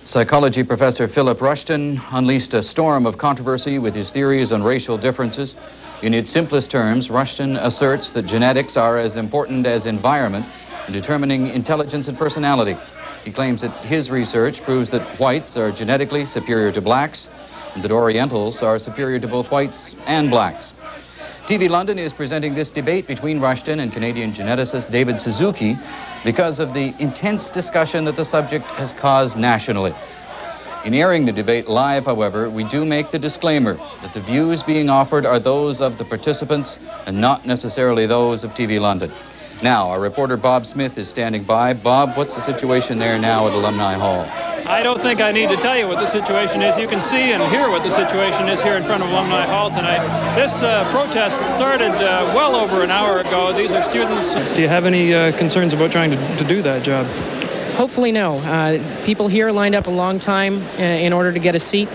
Psychology professor Philip Rushton unleashed a storm of controversy with his theories on racial differences. In its simplest terms, Rushton asserts that genetics are as important as environment in determining intelligence and personality. He claims that his research proves that whites are genetically superior to blacks and that Orientals are superior to both whites and blacks. TV London is presenting this debate between Rushton and Canadian geneticist David Suzuki because of the intense discussion that the subject has caused nationally. In airing the debate live, however, we do make the disclaimer that the views being offered are those of the participants and not necessarily those of TV London. Now, our reporter Bob Smith is standing by. Bob, what's the situation there now at Alumni Hall? I don't think I need to tell you what the situation is. You can see and hear what the situation is here in front of Alumni Hall tonight. This protest started well over an hour ago. These are students. Do you have any concerns about trying to do that job? Hopefully no. People here lined up a long time in order to get a seat.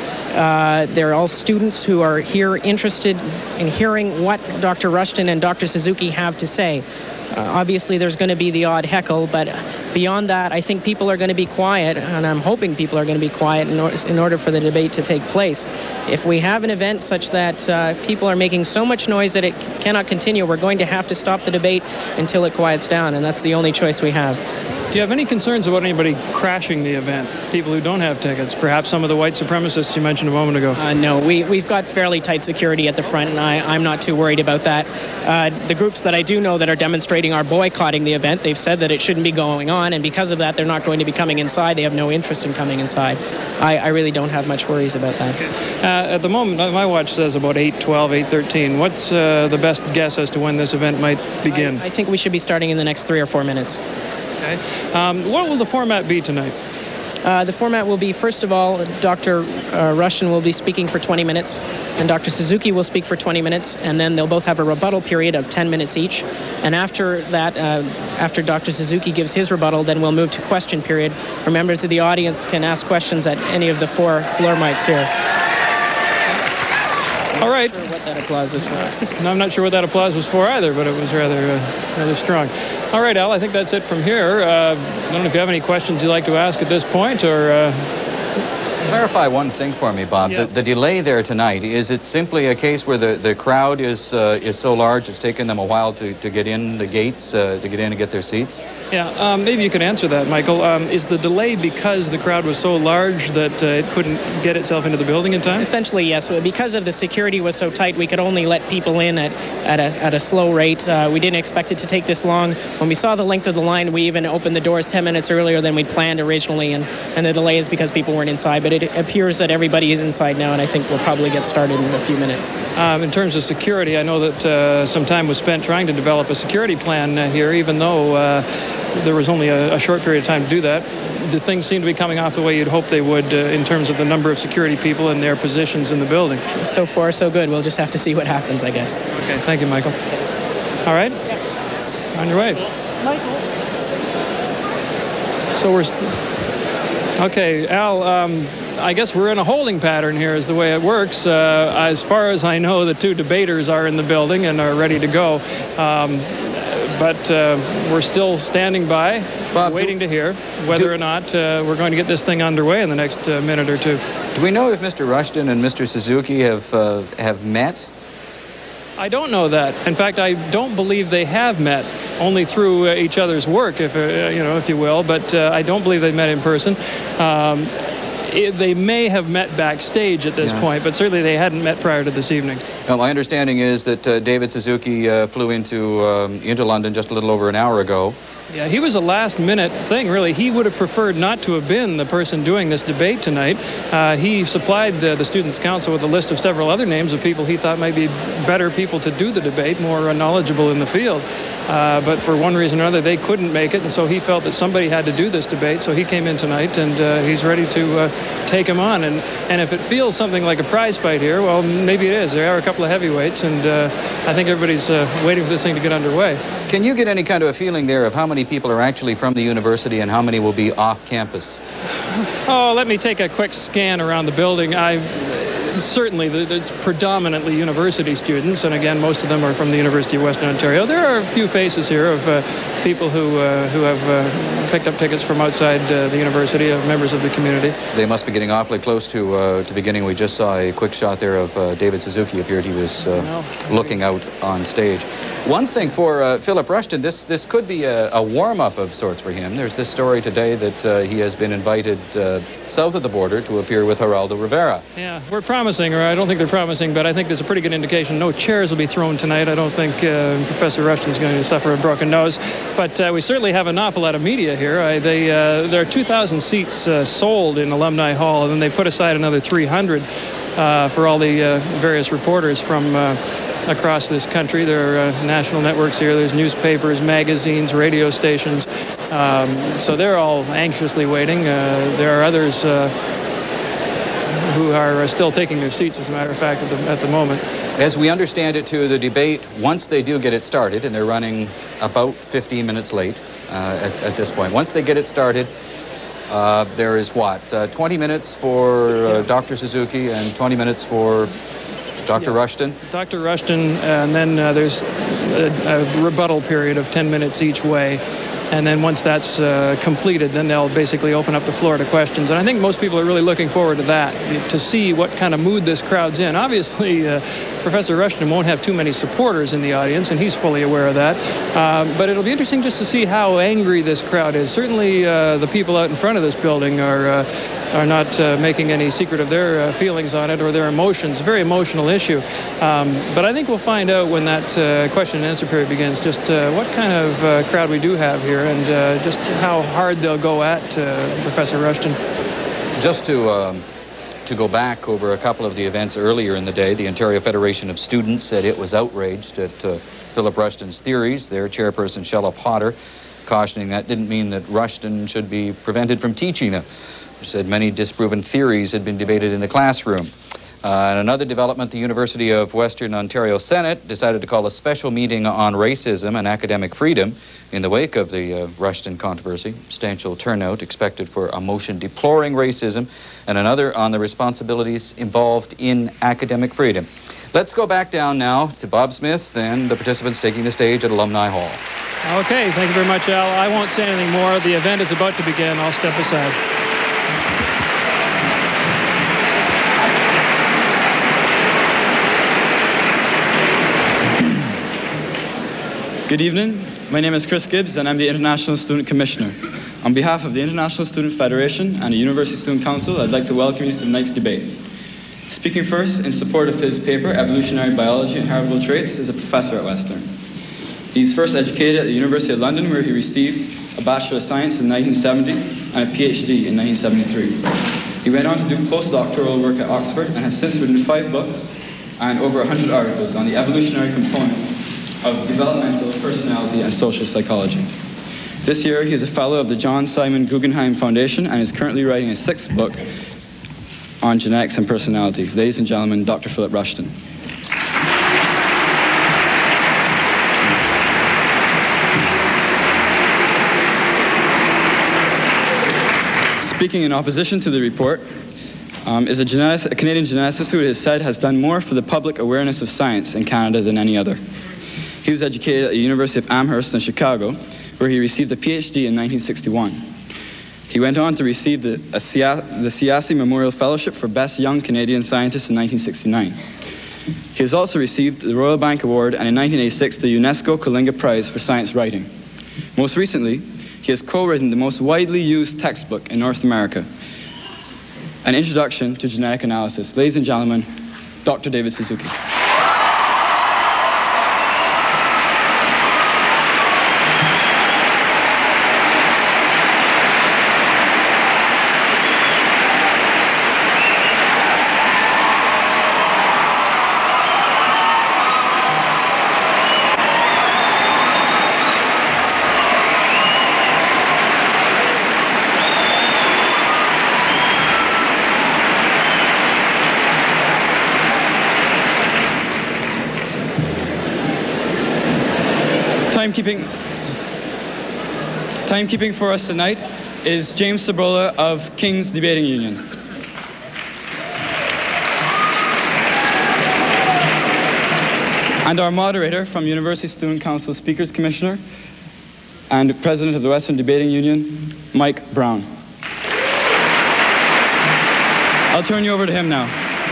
They're all students who are here interested in hearing what Dr. Rushton and Dr. Suzuki have to say. Obviously, there's going to be the odd heckle, but beyond that, I think people are going to be quiet, and I'm hoping people are going to be quiet in order for the debate to take place. If we have an event such that people are making so much noise that it cannot continue, we're going to have to stop the debate until it quiets down, and that's the only choice we have. Do you have any concerns about anybody crashing the event? People who don't have tickets, perhaps some of the white supremacists you mentioned a moment ago? No, we've got fairly tight security at the front, and I'm not too worried about that. The groups that I do know that are demonstrating are boycotting the event. They've said that it shouldn't be going on, and because of that, they're not going to be coming inside. They have no interest in coming inside. I really don't have much worries about that. Okay. At the moment, my watch says about 8:12, 8:13. What's the best guess as to when this event might begin? I think we should be starting in the next 3 or 4 minutes. Okay. What will the format be tonight? The format will be, first of all, Dr. Rushton will be speaking for 20 minutes, and Dr. Suzuki will speak for 20 minutes, and then they'll both have a rebuttal period of 10 minutes each. And after that, after Dr. Suzuki gives his rebuttal, then we'll move to question period, where members of the audience can ask questions at any of the 4 floor mics here. All right. I'm not sure what that applause was for. No, I'm not sure what that applause was for either, but it was rather strong. All right, Al, I think that's it from here. I don't know if you have any questions you'd like to ask at this point, or... Clarify one thing for me, Bob. Yeah. The delay there tonight, is it simply a case where the crowd is so large it's taken them a while to get in the gates, to get in and get their seats? Yeah, maybe you could answer that, Michael. Is the delay because the crowd was so large that it couldn't get itself into the building in time? Essentially, yes. Because of the security was so tight, we could only let people in at a slow rate. We didn't expect it to take this long. When we saw the length of the line, we even opened the doors 10 minutes earlier than we'd planned originally, and the delay is because people weren't inside. But it appears that everybody is inside now, and I think we'll probably get started in a few minutes. In terms of security, I know that some time was spent trying to develop a security plan here, even though there was only a short period of time to do that. Do things seem to be coming off the way you'd hope they would in terms of the number of security people and their positions in the building? So far, so good. We'll just have to see what happens, I guess. Okay, thank you, Michael. All right, on your way. Michael. So okay, Al, I guess we're in a holding pattern here is the way it works. As far as I know, the 2 debaters are in the building and are ready to go. But we're still standing by, Bob, waiting to hear whether or not we're going to get this thing underway in the next minute or 2. Do we know if Mr. Rushton and Mr. Suzuki have met? I don't know that. In fact, I don't believe they have met, only through each other's work, if you will. But I don't believe they met in person. They may have met backstage at this point, but certainly they hadn't met prior to this evening. Now, my understanding is that David Suzuki flew into London just a little over an hour ago. Yeah, he was a last-minute thing, really. He would have preferred not to have been the person doing this debate tonight. He supplied the Students' Council with a list of several other names of people he thought might be better people to do the debate, more knowledgeable in the field. But for one reason or another, they couldn't make it, and so he felt that somebody had to do this debate, so he came in tonight, and he's ready to take him on. And if it feels something like a prize fight here, well, maybe it is. There are a couple of heavyweights, and I think everybody's waiting for this thing to get underway. Can you get any kind of a feeling there of how many people are actually from the university and how many will be off campus? Oh, let me take a quick scan around the building. certainly it's predominantly university students, and again, most of them are from the University of Western Ontario. There are a few faces here of people who have picked up tickets from outside the university, of members of the community. They must be getting awfully close to beginning. We just saw a quick shot there of David Suzuki. Appeared he was looking out on stage. One thing for Philip Rushton, this could be a warm-up of sorts for him. There's this story today that he has been invited south of the border to appear with Geraldo Rivera. Yeah, we're promising, or I don't think they're promising, but I think there's a pretty good indication no chairs will be thrown tonight. I don't think Professor Rushton's going to suffer a broken nose, but we certainly have an awful lot of media here. There are 2,000 seats sold in Alumni Hall, and then they put aside another 300 for all the various reporters from across this country. There are national networks here. There's newspapers, magazines, radio stations. So they're all anxiously waiting. There are others who are still taking their seats, as a matter of fact, at the moment. As we understand it, too, the debate, once they do get it started, and they're running about 15 minutes late at this point, once they get it started, there is what, 20 minutes for Dr. Suzuki and 20 minutes for Dr. Rushton? Dr. Rushton, and then there's a rebuttal period of 10 minutes each way. And then once that's completed, then they'll basically open up the floor to questions. And I think most people are really looking forward to that, to see what kind of mood this crowd's in. Obviously, Professor Rushton won't have too many supporters in the audience, and he's fully aware of that. But it'll be interesting just to see how angry this crowd is. Certainly, the people out in front of this building are not making any secret of their feelings on it or their emotions. A very emotional issue. But I think we'll find out when that question and answer period begins just what kind of crowd we do have here, and just how hard they'll go at Professor Rushton. Just to go back over a couple of the events earlier in the day, the Ontario Federation of Students said it was outraged at Philip Rushton's theories. Their chairperson, Shella Potter, cautioning that didn't mean that Rushton should be prevented from teaching them. She said many disproven theories had been debated in the classroom. And another development, the University of Western Ontario Senate decided to call a special meeting on racism and academic freedom in the wake of the Rushton controversy. Substantial turnout expected for a motion deploring racism and another on the responsibilities involved in academic freedom. Let's go back down now to Bob Smith and the participants taking the stage at Alumni Hall. Okay, thank you very much, Al. I won't say anything more. The event is about to begin. I'll step aside. Good evening. My name is Chris Gibbs, and I'm the International Student Commissioner. On behalf of the International Student Federation and the University Student Council, I'd like to welcome you to tonight's debate. Speaking first in support of his paper, Evolutionary Biology and Heritable Traits, is a professor at Western. He's first educated at the University of London, where he received a Bachelor of Science in 1970 and a PhD in 1973. He went on to do postdoctoral work at Oxford and has since written 5 books and over 100 articles on the evolutionary component of developmental personality and social psychology. This year, he is a fellow of the John Simon Guggenheim Foundation and is currently writing a 6th book on genetics and personality. Ladies and gentlemen, Dr. Philip Rushton. Speaking in opposition to the report is a Canadian geneticist who it is said has done more for the public awareness of science in Canada than any other. He was educated at the University of Amherst in Chicago, where he received a PhD in 1961. He went on to receive the Siassi Memorial Fellowship for Best Young Canadian Scientist in 1969. He has also received the Royal Bank Award and in 1986 the UNESCO Kalinga Prize for Science Writing. Most recently, he has co-written the most widely used textbook in North America, An Introduction to Genetic Analysis. Ladies and gentlemen, Dr. David Suzuki. Timekeeping for us tonight is James Sabrola of King's Debating Union. And our moderator from University Student Council Speakers Commissioner and President of the Western Debating Union, Mike Brown. I'll turn you over to him now.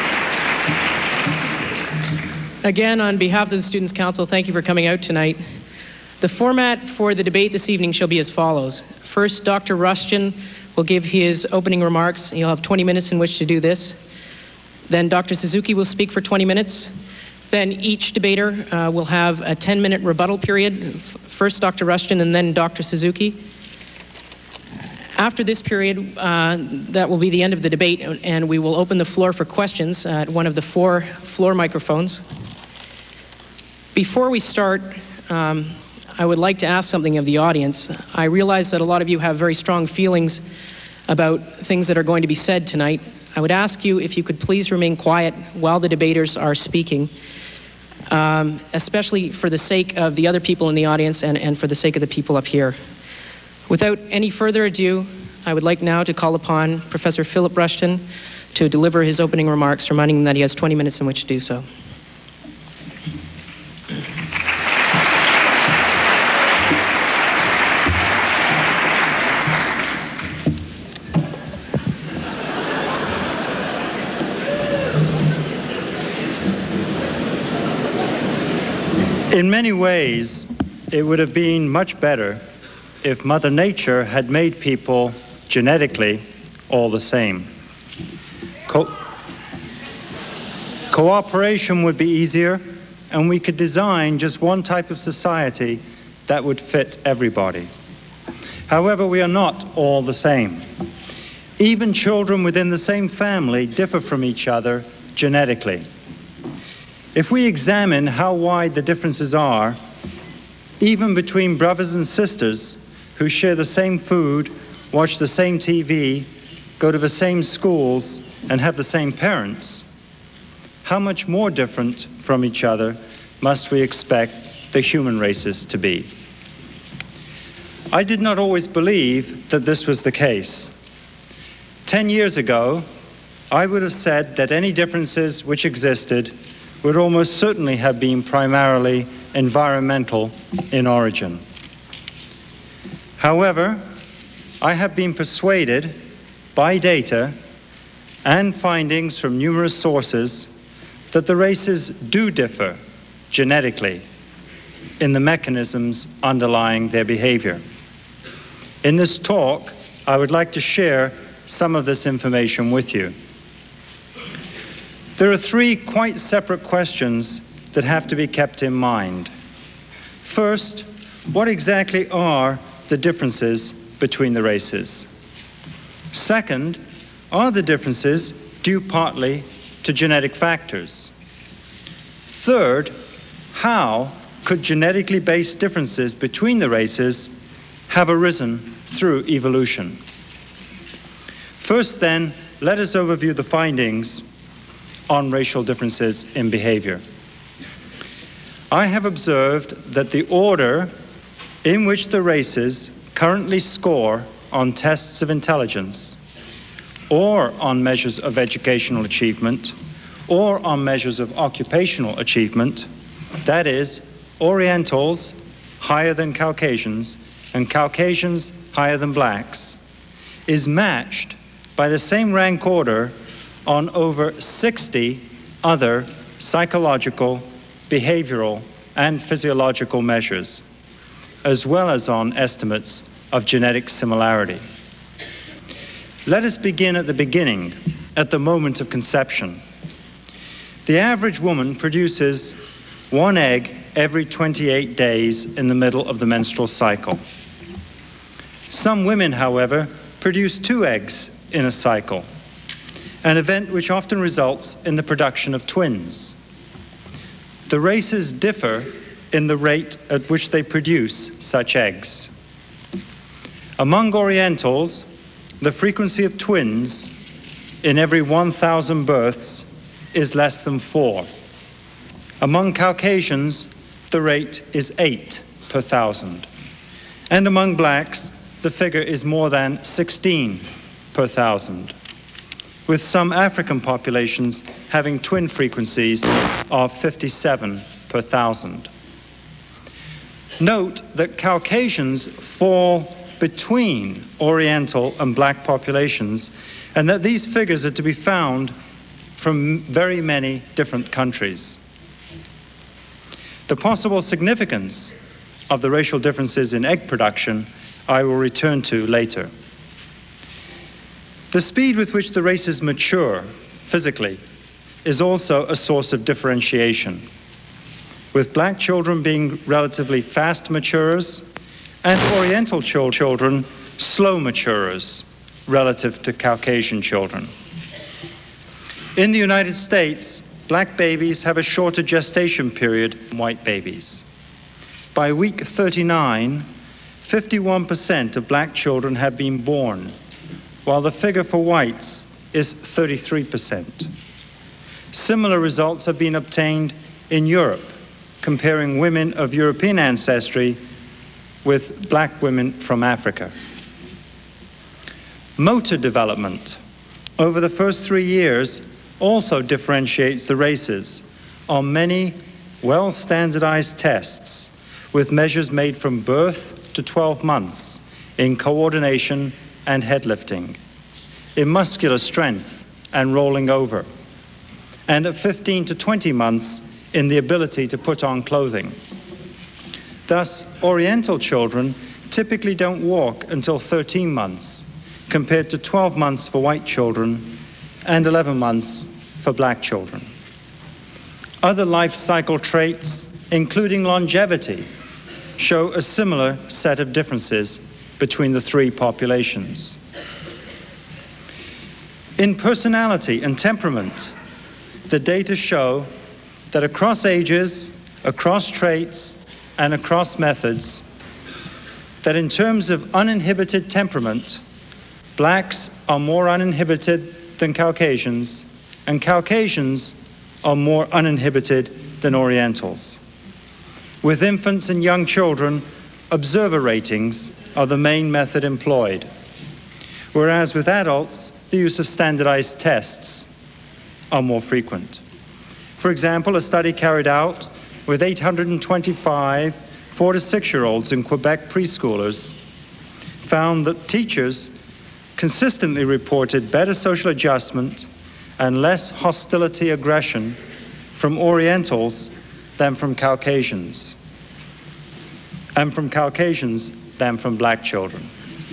Again, on behalf of the Students' Council, thank you for coming out tonight. The format for the debate this evening shall be as follows. First, Dr. Rushton will give his opening remarks. He'll have 20 minutes in which to do this. Then Dr. Suzuki will speak for 20 minutes. Then each debater will have a 10-minute rebuttal period. First Dr. Rushton and then Dr. Suzuki. After this period, that will be the end of the debate, and we will open the floor for questions at one of the 4 floor microphones. Before we start, I would like to ask something of the audience. I realize that a lot of you have very strong feelings about things that are going to be said tonight. I would ask you if you could please remain quiet while the debaters are speaking, especially for the sake of the other people in the audience and for the sake of the people up here. Without any further ado, I would like now to call upon Professor Philip Rushton to deliver his opening remarks, reminding him that he has 20 minutes in which to do so. In many ways, it would have been much better if Mother Nature had made people genetically all the same. Cooperation would be easier, and we could design just one type of society that would fit everybody. However, we are not all the same. Even children within the same family differ from each other genetically. If we examine how wide the differences are, even between brothers and sisters who share the same food, watch the same TV, go to the same schools, and have the same parents, how much more different from each other must we expect the human races to be? I did not always believe that this was the case. 10 years ago, I would have said that any differences which existed would almost certainly have been primarily environmental in origin. However, I have been persuaded by data and findings from numerous sources that the races do differ genetically in the mechanisms underlying their behavior. In this talk, I would like to share some of this information with you. There are 3 quite separate questions that have to be kept in mind. First, what exactly are the differences between the races? Second, are the differences due partly to genetic factors? Third, how could genetically based differences between the races have arisen through evolution? First, then, let us overview the findings on racial differences in behavior. I have observed that the order in which the races currently score on tests of intelligence, or on measures of educational achievement, or on measures of occupational achievement, that is, Orientals higher than Caucasians and Caucasians higher than blacks, is matched by the same rank order on over 60 other psychological, behavioral, and physiological measures, as well as on estimates of genetic similarity. Let us begin at the beginning, at the moment of conception. The average woman produces 1 egg every 28 days in the middle of the menstrual cycle. Some women, however, produce 2 eggs in a cycle, an event which often results in the production of twins. The races differ in the rate at which they produce such eggs. Among Orientals, the frequency of twins in every 1,000 births is less than 4. Among Caucasians, the rate is 8 per 1,000. And among blacks, the figure is more than 16 per 1,000. with some African populations having twin frequencies of 57 per 1,000. Note that Caucasians fall between Oriental and black populations, and that these figures are to be found from very many different countries. The possible significance of the racial differences in egg production I will return to later. The speed with which the races mature physically is also a source of differentiation, with black children being relatively fast maturers and Oriental children slow maturers relative to Caucasian children. In the United States, black babies have a shorter gestation period than white babies. By week 39, 51% of black children have been born, while the figure for whites is 33%. Similar results have been obtained in Europe, comparing women of European ancestry with black women from Africa. Motor development over the first 3 years also differentiates the races on many well-standardized tests, with measures made from birth to 12 months in coordination and head lifting, in muscular strength and rolling over, and at 15 to 20 months in the ability to put on clothing. Thus, Oriental children typically don't walk until 13 months, compared to 12 months for white children and 11 months for black children. Other life cycle traits, including longevity, show a similar set of differences between the three populations. In personality and temperament, the data show that across ages, across traits, and across methods, that in terms of uninhibited temperament, blacks are more uninhibited than Caucasians, and Caucasians are more uninhibited than Orientals. With infants and young children, observer ratings are the main method employed, whereas with adults, the use of standardized tests are more frequent. For example, a study carried out with 825 4- to 6-year-olds in Quebec preschoolers found that teachers consistently reported better social adjustment and less hostility aggression from Orientals than from Caucasians, and from Caucasians than from black children.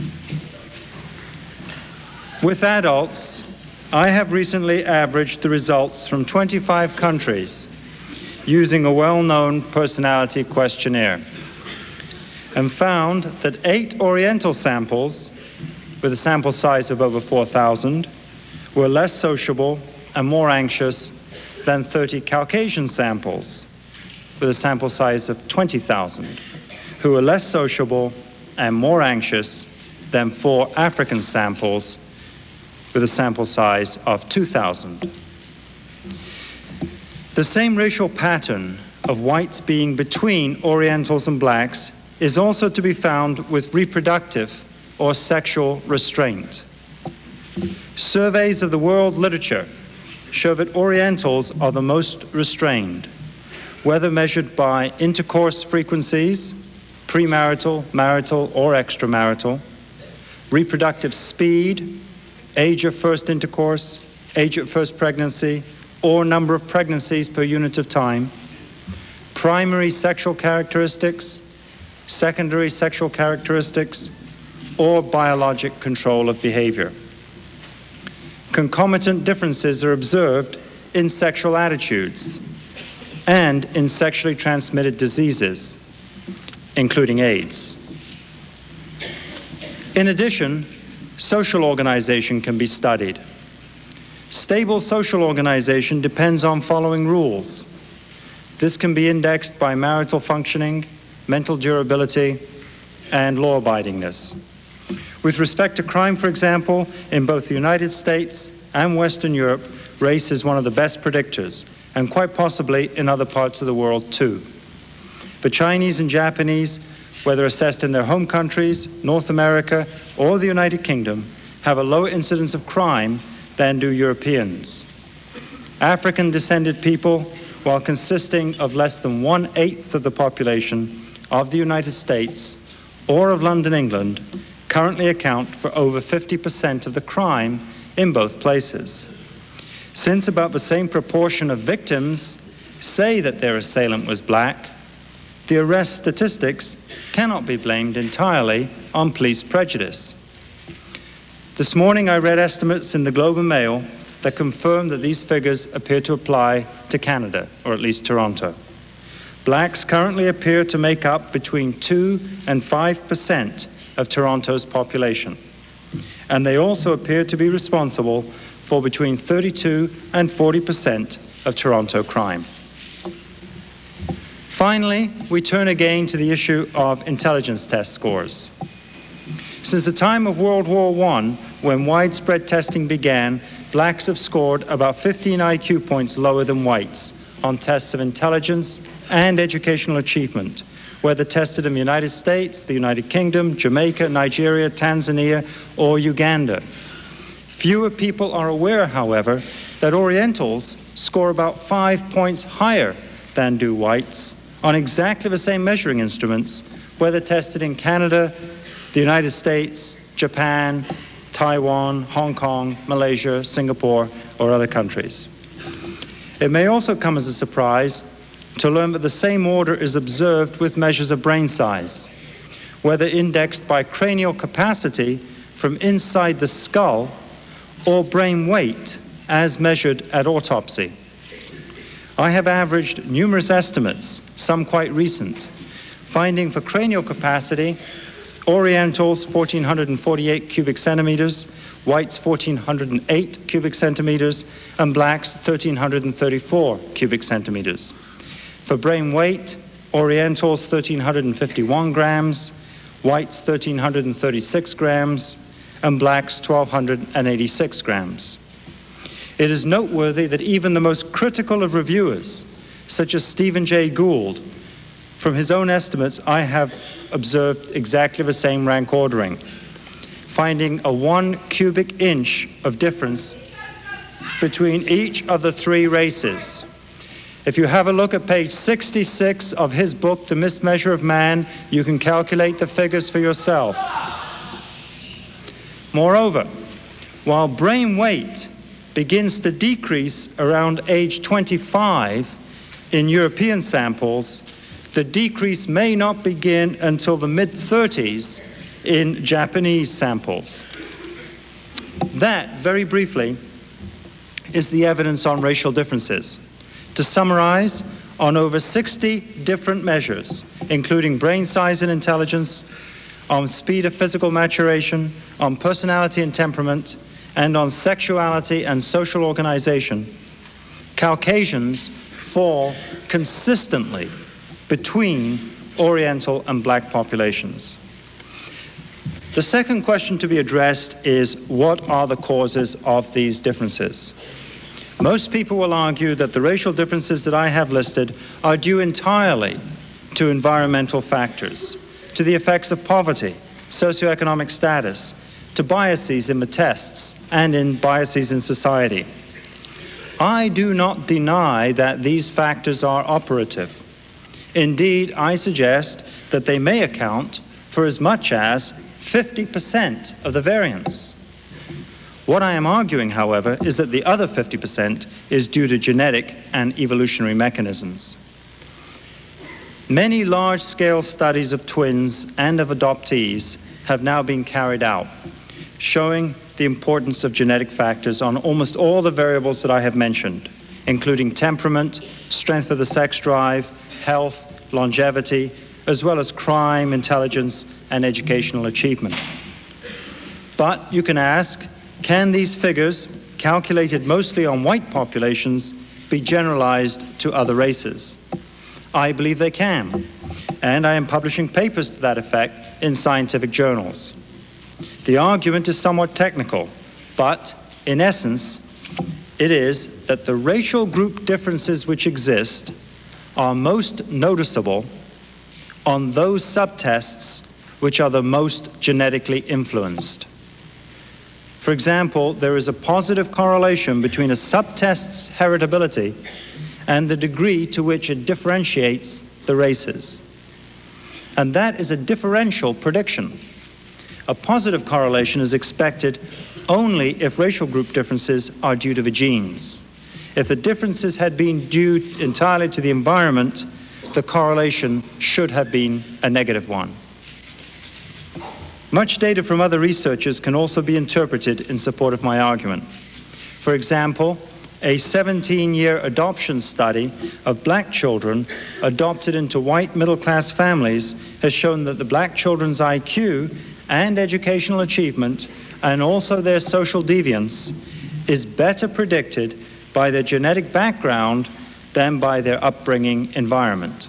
With adults, I have recently averaged the results from 25 countries using a well-known personality questionnaire, and found that 8 Oriental samples, with a sample size of over 4,000, were less sociable and more anxious than 30 Caucasian samples, with a sample size of 20,000, who were less sociable and more anxious than 4 African samples, with a sample size of 2,000. The same racial pattern of whites being between Orientals and blacks is also to be found with reproductive or sexual restraint. Surveys of the world literature show that Orientals are the most restrained, whether measured by intercourse frequencies, premarital, marital, or extramarital, reproductive speed, age of first intercourse, age of first pregnancy, or number of pregnancies per unit of time, primary sexual characteristics, secondary sexual characteristics, or biologic control of behavior. Concomitant differences are observed in sexual attitudes and in sexually transmitted diseases, including AIDS. In addition, social organization can be studied. Stable social organization depends on following rules. This can be indexed by marital functioning, mental durability, and law-abidingness. With respect to crime, for example, in both the United States and Western Europe, race is one of the best predictors, and quite possibly in other parts of the world too. For Chinese and Japanese, whether assessed in their home countries, North America, or the United Kingdom, have a lower incidence of crime than do Europeans. African-descended people, while consisting of less than 1/8 of the population of the United States or of London, England, currently account for over 50% of the crime in both places. Since about the same proportion of victims say that their assailant was black, the arrest statistics cannot be blamed entirely on police prejudice. This morning I read estimates in the Globe and Mail that confirm that these figures appear to apply to Canada, or at least Toronto. Blacks currently appear to make up between 2 and 5% of Toronto's population, and they also appear to be responsible for between 32 and 40% of Toronto crime. Finally, we turn again to the issue of intelligence test scores. Since the time of World War I, when widespread testing began, blacks have scored about 15 IQ points lower than whites on tests of intelligence and educational achievement, whether tested in the United States, the United Kingdom, Jamaica, Nigeria, Tanzania, or Uganda. Fewer people are aware, however, that Orientals score about 5 points higher than do whites on exactly the same measuring instruments, whether tested in Canada, the United States, Japan, Taiwan, Hong Kong, Malaysia, Singapore, or other countries. It may also come as a surprise to learn that the same order is observed with measures of brain size, whether indexed by cranial capacity from inside the skull or brain weight as measured at autopsy. I have averaged numerous estimates, some quite recent, finding for cranial capacity, Orientals 1,448 cubic centimeters, whites 1,408 cubic centimeters, and blacks 1,334 cubic centimeters. For brain weight, Orientals 1,351 grams, whites 1,336 grams, and blacks 1,286 grams. It is noteworthy that even the most critical of reviewers, such as Stephen Jay Gould, from his own estimates, I have observed exactly the same rank ordering, finding a 1 cubic inch of difference between each of the 3 races. If you have a look at page 66 of his book, The Mismeasure of Man, you can calculate the figures for yourself. Moreover, while brain weight begins to decrease around age 25 in European samples, the decrease may not begin until the mid-30s in Japanese samples. That, very briefly, is the evidence on racial differences. To summarize, on over 60 different measures, including brain size and intelligence, on speed of physical maturation, on personality and temperament, and on sexuality and social organization, Caucasians fall consistently between Oriental and black populations. The second question to be addressed is, what are the causes of these differences? Most people will argue that the racial differences that I have listed are due entirely to environmental factors, to the effects of poverty, socioeconomic status, to biases in the tests and in biases in society. I do not deny that these factors are operative. Indeed, I suggest that they may account for as much as 50% of the variance. What I am arguing, however, is that the other 50% is due to genetic and evolutionary mechanisms. Many large-scale studies of twins and of adoptees have now been carried out, showing the importance of genetic factors on almost all the variables that I have mentioned, including temperament, strength of the sex drive, health, longevity, as well as crime, intelligence, and educational achievement. But you can ask, can these figures, calculated mostly on white populations, be generalized to other races? I believe they can, and I am publishing papers to that effect in scientific journals. The argument is somewhat technical, but in essence, it is that the racial group differences which exist are most noticeable on those subtests which are the most genetically influenced. For example, there is a positive correlation between a subtest's heritability and the degree to which it differentiates the races. And that is a differential prediction. A positive correlation is expected only if racial group differences are due to the genes. If the differences had been due entirely to the environment, the correlation should have been a negative one. Much data from other researchers can also be interpreted in support of my argument. For example, a 17-year adoption study of black children adopted into white middle-class families has shown that the black children's IQ and educational achievement, and also their social deviance, is better predicted by their genetic background than by their upbringing environment.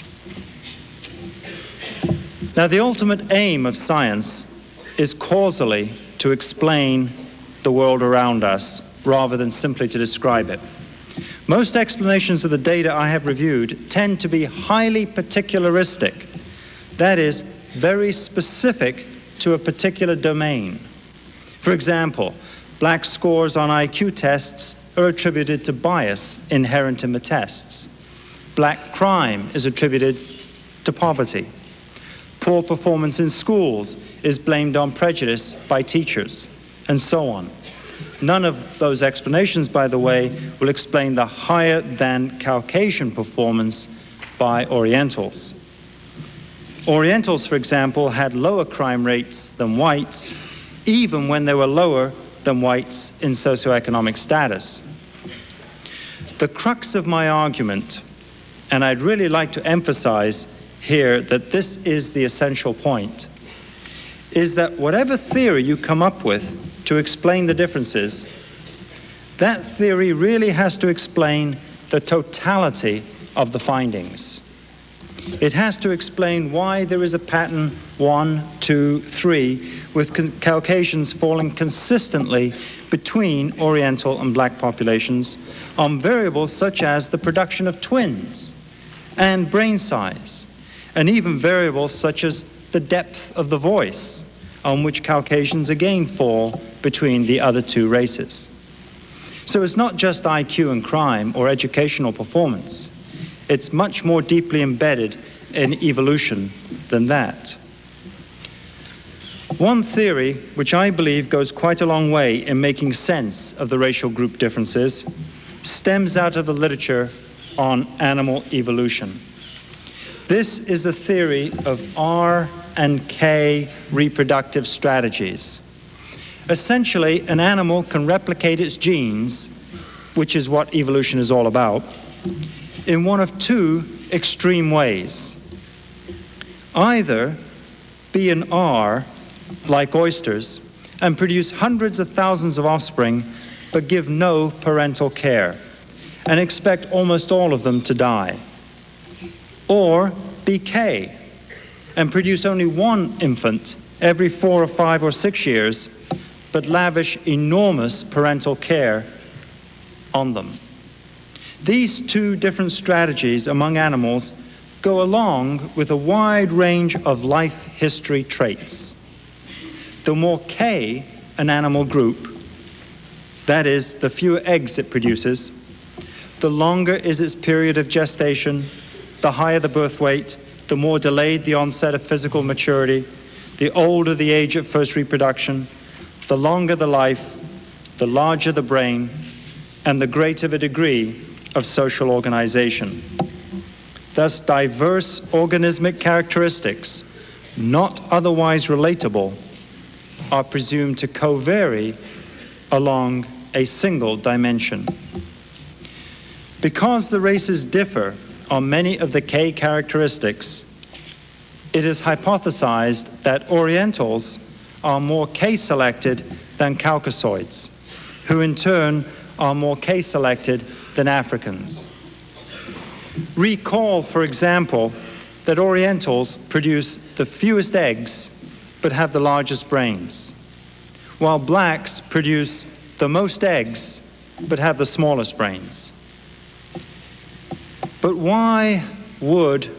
Now, the ultimate aim of science is causally to explain the world around us rather than simply to describe it. Most explanations of the data I have reviewed tend to be highly particularistic, that is, very specific to a particular domain. For example, black scores on IQ tests are attributed to bias inherent in the tests. Black crime is attributed to poverty. Poor performance in schools is blamed on prejudice by teachers, and so on. None of those explanations, by the way, will explain the higher than Caucasian performance by Orientals. Orientals, for example, had lower crime rates than whites, even when they were lower than whites in socioeconomic status. The crux of my argument, and I'd really like to emphasize here that this is the essential point, is that whatever theory you come up with to explain the differences, that theory really has to explain the totality of the findings. It has to explain why there is a pattern 1, 2, 3, with Caucasians falling consistently between Oriental and black populations on variables such as the production of twins and brain size, and even variables such as the depth of the voice, on which Caucasians again fall between the other two races. So it's not just IQ and crime or educational performance. It's much more deeply embedded in evolution than that. One theory, which I believe goes quite a long way in making sense of the racial group differences, stems out of the literature on animal evolution. This is the theory of R and K reproductive strategies. Essentially, an animal can replicate its genes, which is what evolution is all about, in one of two extreme ways. Either be an R, like oysters, and produce hundreds of thousands of offspring, but give no parental care, and expect almost all of them to die. Or be K, and produce only one infant every 4 or 5 or 6 years, but lavish enormous parental care on them. These two different strategies among animals go along with a wide range of life history traits. The more K an animal group, that is, the fewer eggs it produces, the longer is its period of gestation, the higher the birth weight, the more delayed the onset of physical maturity, the older the age of first reproduction, the longer the life, the larger the brain, and the greater the degree of social organization. Thus, diverse organismic characteristics, not otherwise relatable, are presumed to co-vary along a single dimension. Because the races differ on many of the K characteristics, it is hypothesized that Orientals are more K-selected than Caucasoids, who in turn are more K-selected than Africans. Recall, for example, that Orientals produce the fewest eggs but have the largest brains, while blacks produce the most eggs but have the smallest brains. But why would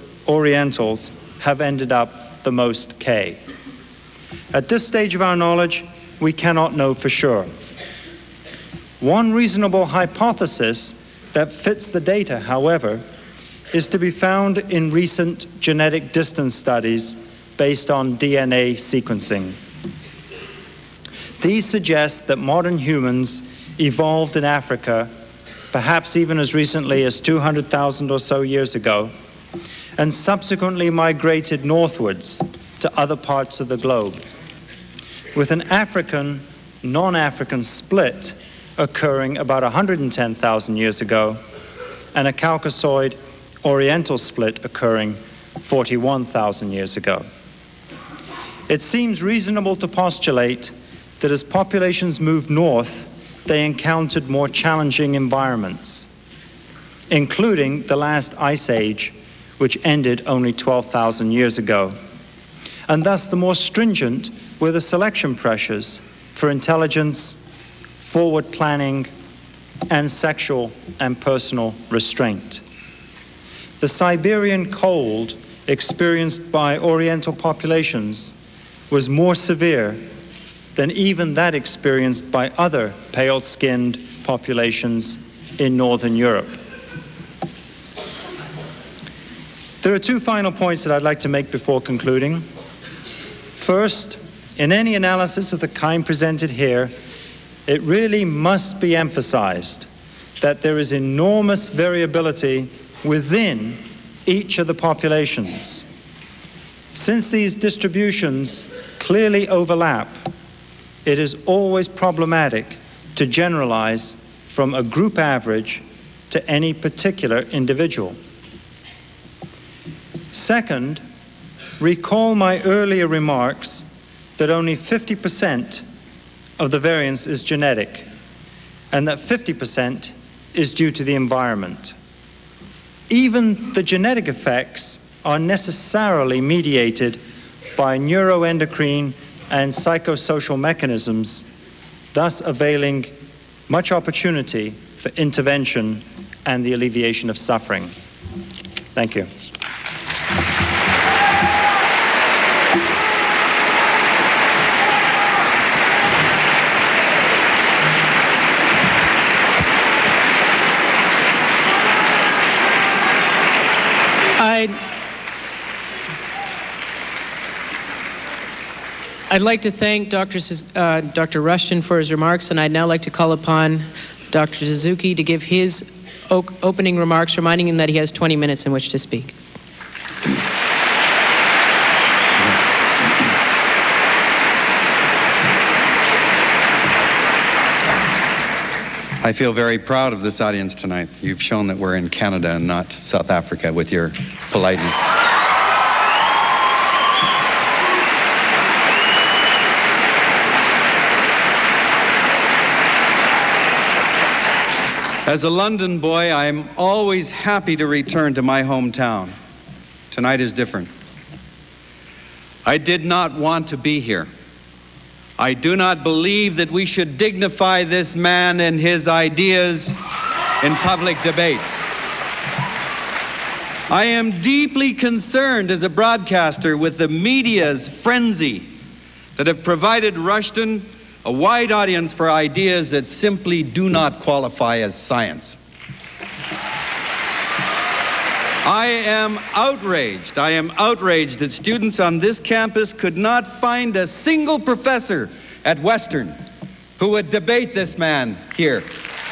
Orientals have ended up the most K? At this stage of our knowledge, we cannot know for sure. One reasonable hypothesis that fits the data, however, is to be found in recent genetic distance studies based on DNA sequencing. These suggest that modern humans evolved in Africa, perhaps even as recently as 200,000 or so years ago, and subsequently migrated northwards to other parts of the globe, with an African, non-African split occurring about 110,000 years ago, and a Caucasoid Oriental split occurring 41,000 years ago. It seems reasonable to postulate that as populations moved north, they encountered more challenging environments, including the last ice age, which ended only 12,000 years ago. And thus the more stringent were the selection pressures for intelligence, forward planning, and sexual and personal restraint. The Siberian cold experienced by Oriental populations was more severe than even that experienced by other pale-skinned populations in Northern Europe. There are two final points that I'd like to make before concluding. First, in any analysis of the kind presented here, it really must be emphasized that there is enormous variability within each of the populations. Since these distributions clearly overlap, it is always problematic to generalize from a group average to any particular individual. Second, recall my earlier remarks that only 50% of the variance is genetic, and that 50% is due to the environment. Even the genetic effects are necessarily mediated by neuroendocrine and psychosocial mechanisms, thus availing much opportunity for intervention and the alleviation of suffering. Thank you. I'd like to thank Dr. Rushton for his remarks, and I'd now like to call upon Dr. Suzuki to give his opening remarks, reminding him that he has 20 minutes in which to speak. I feel very proud of this audience tonight. You've shown that we're in Canada and not South Africa with your politeness. As a London boy, I'm always happy to return to my hometown. Tonight is different. I did not want to be here. I do not believe that we should dignify this man and his ideas in public debate. I am deeply concerned as a broadcaster with the media's frenzy that have provided Rushton a wide audience for ideas that simply do not qualify as science. I am outraged. I am outraged that students on this campus could not find a single professor at Western who would debate this man here.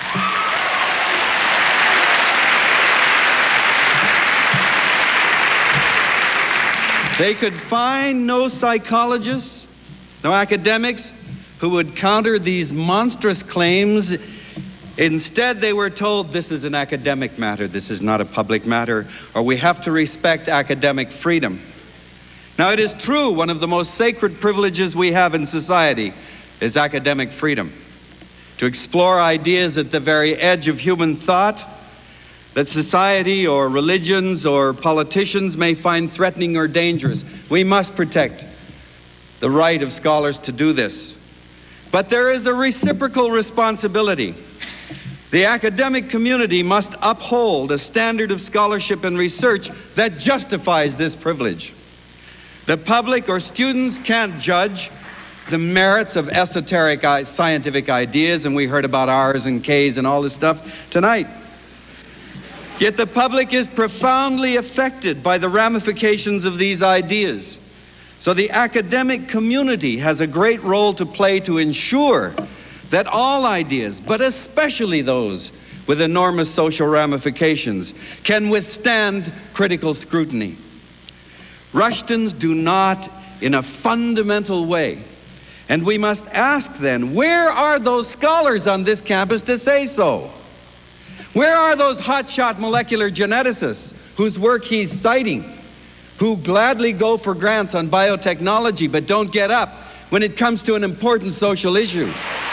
They could find no psychologists, no academics who would counter these monstrous claims. Instead, they were told this is an academic matter, this is not a public matter, or we have to respect academic freedom. Now, it is true, one of the most sacred privileges we have in society is academic freedom. To explore ideas at the very edge of human thought that society or religions or politicians may find threatening or dangerous. We must protect the right of scholars to do this. But there is a reciprocal responsibility. The academic community must uphold a standard of scholarship and research that justifies this privilege. The public or students can't judge the merits of esoteric scientific ideas, and we heard about R's and K's and all this stuff tonight. Yet the public is profoundly affected by the ramifications of these ideas. So the academic community has a great role to play to ensure that all ideas, but especially those with enormous social ramifications, can withstand critical scrutiny. Rushtons do not in a fundamental way. And we must ask then, where are those scholars on this campus to say so? Where are those hotshot molecular geneticists whose work he's citing, who gladly go for grants on biotechnology but don't get up when it comes to an important social issue?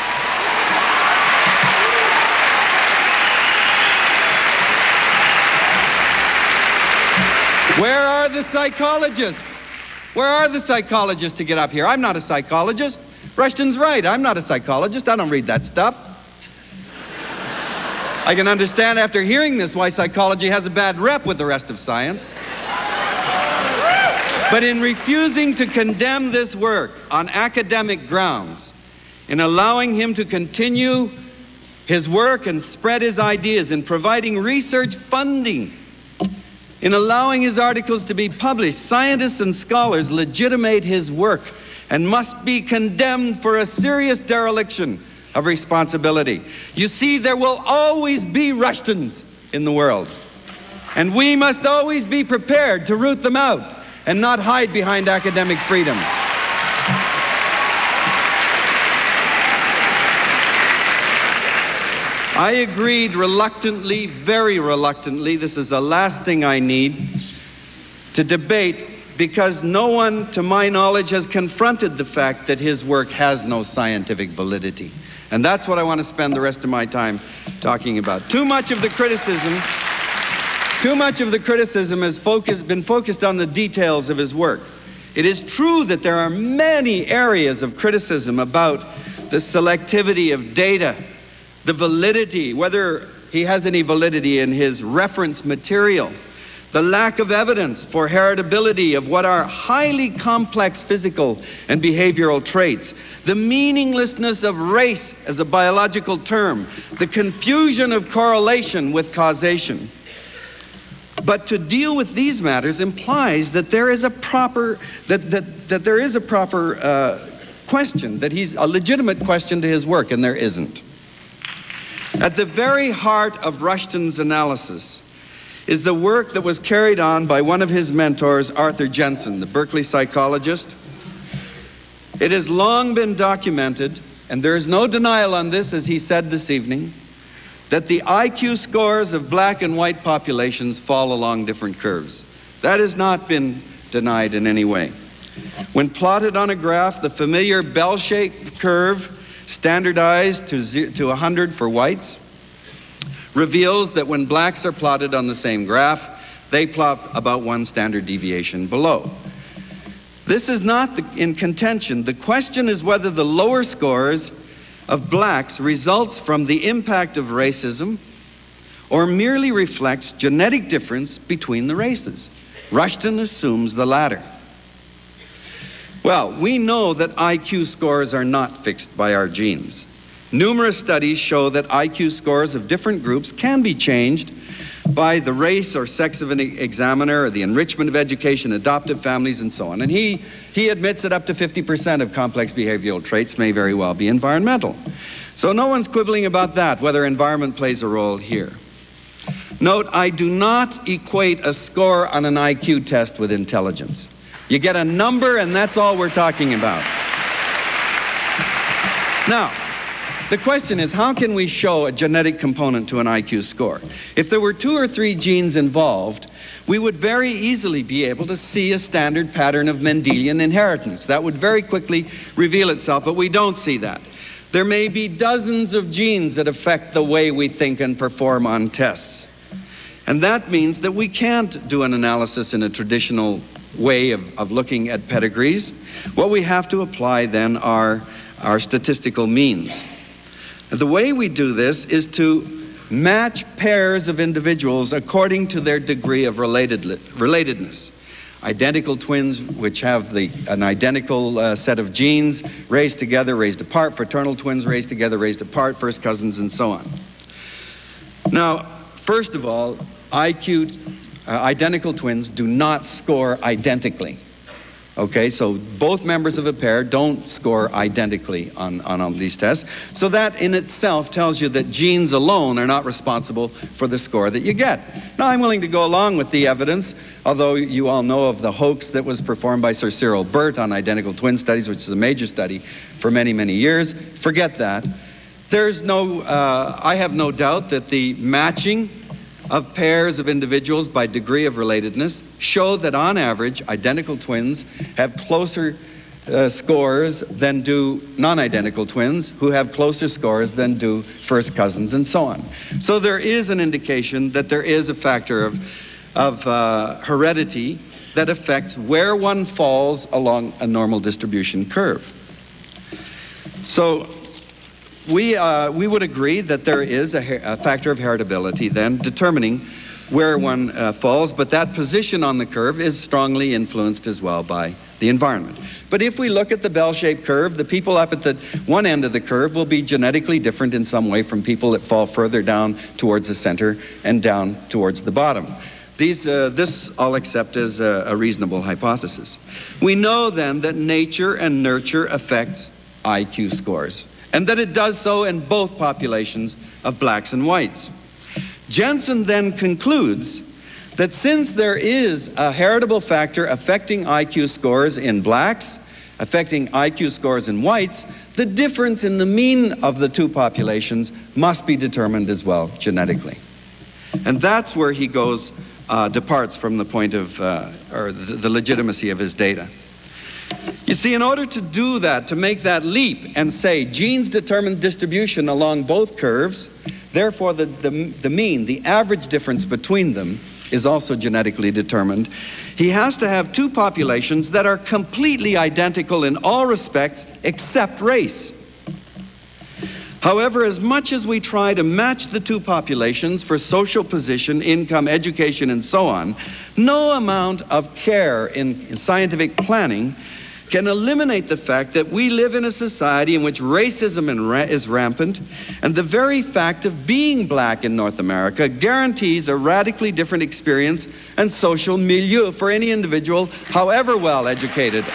Where are the psychologists? Where are the psychologists to get up here? I'm not a psychologist. Rushton's right, I'm not a psychologist. I don't read that stuff. I can understand after hearing this why psychology has a bad rep with the rest of science. But in refusing to condemn this work on academic grounds, in allowing him to continue his work and spread his ideas, in providing research funding, in allowing his articles to be published, scientists and scholars legitimate his work and must be condemned for a serious dereliction of responsibility. You see, there will always be Rushtons in the world, and we must always be prepared to root them out and not hide behind academic freedom. I agreed reluctantly, very reluctantly, this is the last thing I need, to debate because no one, to my knowledge, has confronted the fact that his work has no scientific validity. And that's what I want to spend the rest of my time talking about. Too much of the criticism has been focused on the details of his work. It is true that there are many areas of criticism about the selectivity of data, the validity, whether he has any validity in his reference material, the lack of evidence for heritability of what are highly complex physical and behavioral traits, the meaninglessness of race as a biological term, the confusion of correlation with causation. But to deal with these matters implies that there is a proper, question, that he's a legitimate question to his work, and there isn't. At the very heart of Rushton's analysis is the work that was carried on by one of his mentors, Arthur Jensen, the Berkeley psychologist. It has long been documented, and there is no denial on this, as he said this evening, that the IQ scores of black and white populations fall along different curves. That has not been denied in any way. When plotted on a graph, the familiar bell-shaped curve, standardized to 100 for whites, reveals that when blacks are plotted on the same graph, they plot about 1 standard deviation below. This is not in contention. The question is whether the lower scores of blacks results from the impact of racism or merely reflects genetic difference between the races. Rushton assumes the latter. Well, we know that IQ scores are not fixed by our genes. Numerous studies show that IQ scores of different groups can be changed by the race or sex of an examiner, or the enrichment of education, adoptive families, and so on. And he admits that up to 50% of complex behavioral traits may very well be environmental. So no one's quibbling about that, whether environment plays a role here. Note, I do not equate a score on an IQ test with intelligence. You get a number, and that's all we're talking about. Now, the question is, how can we show a genetic component to an IQ score? If there were 2 or 3 genes involved, we would very easily be able to see a standard pattern of Mendelian inheritance. That would very quickly reveal itself, but we don't see that. There may be dozens of genes that affect the way we think and perform on tests. And that means that we can't do an analysis in a traditional way of looking at pedigrees. What we have to apply then are our statistical means. The way we do this is to match pairs of individuals according to their degree of relatedness. identical twins which have an identical set of genes, raised together, raised apart, fraternal twins raised together, raised apart, first cousins, and so on. Now, first of all, identical twins do not score identically. Okay, so both members of a pair don't score identically on these tests. So that in itself tells you that genes alone are not responsible for the score that you get. Now, I'm willing to go along with the evidence, although you all know of the hoax that was performed by Sir Cyril Burt on identical twin studies, which is a major study for many, many years. Forget that. I have no doubt that the matching of pairs of individuals by degree of relatedness show that on average identical twins have closer scores than do non-identical twins, who have closer scores than do first cousins, and so on. So there is an indication that there is a factor of heredity that affects where one falls along a normal distribution curve. So we would agree that there is a factor of heritability then determining where one falls, but that position on the curve is strongly influenced as well by the environment. But if we look at the bell-shaped curve, the people up at the one end of the curve will be genetically different in some way from people that fall further down towards the center and down towards the bottom. This I'll accept as a reasonable hypothesis. We know then that nature and nurture affects IQ scores, and that it does so in both populations of blacks and whites. Jensen then concludes that since there is a heritable factor affecting IQ scores in blacks, affecting IQ scores in whites, the difference in the mean of the two populations must be determined as well genetically. And that's where he departs from the point of, or the legitimacy of his data. You see, in order to do that, to make that leap and say genes determine distribution along both curves, therefore the mean, the average difference between them is also genetically determined, he has to have two populations that are completely identical in all respects except race. However, as much as we try to match the two populations for social position, income, education, and so on, no amount of care in scientific planning can eliminate the fact that we live in a society in which racism is rampant, and the very fact of being black in North America guarantees a radically different experience and social milieu for any individual, however well educated.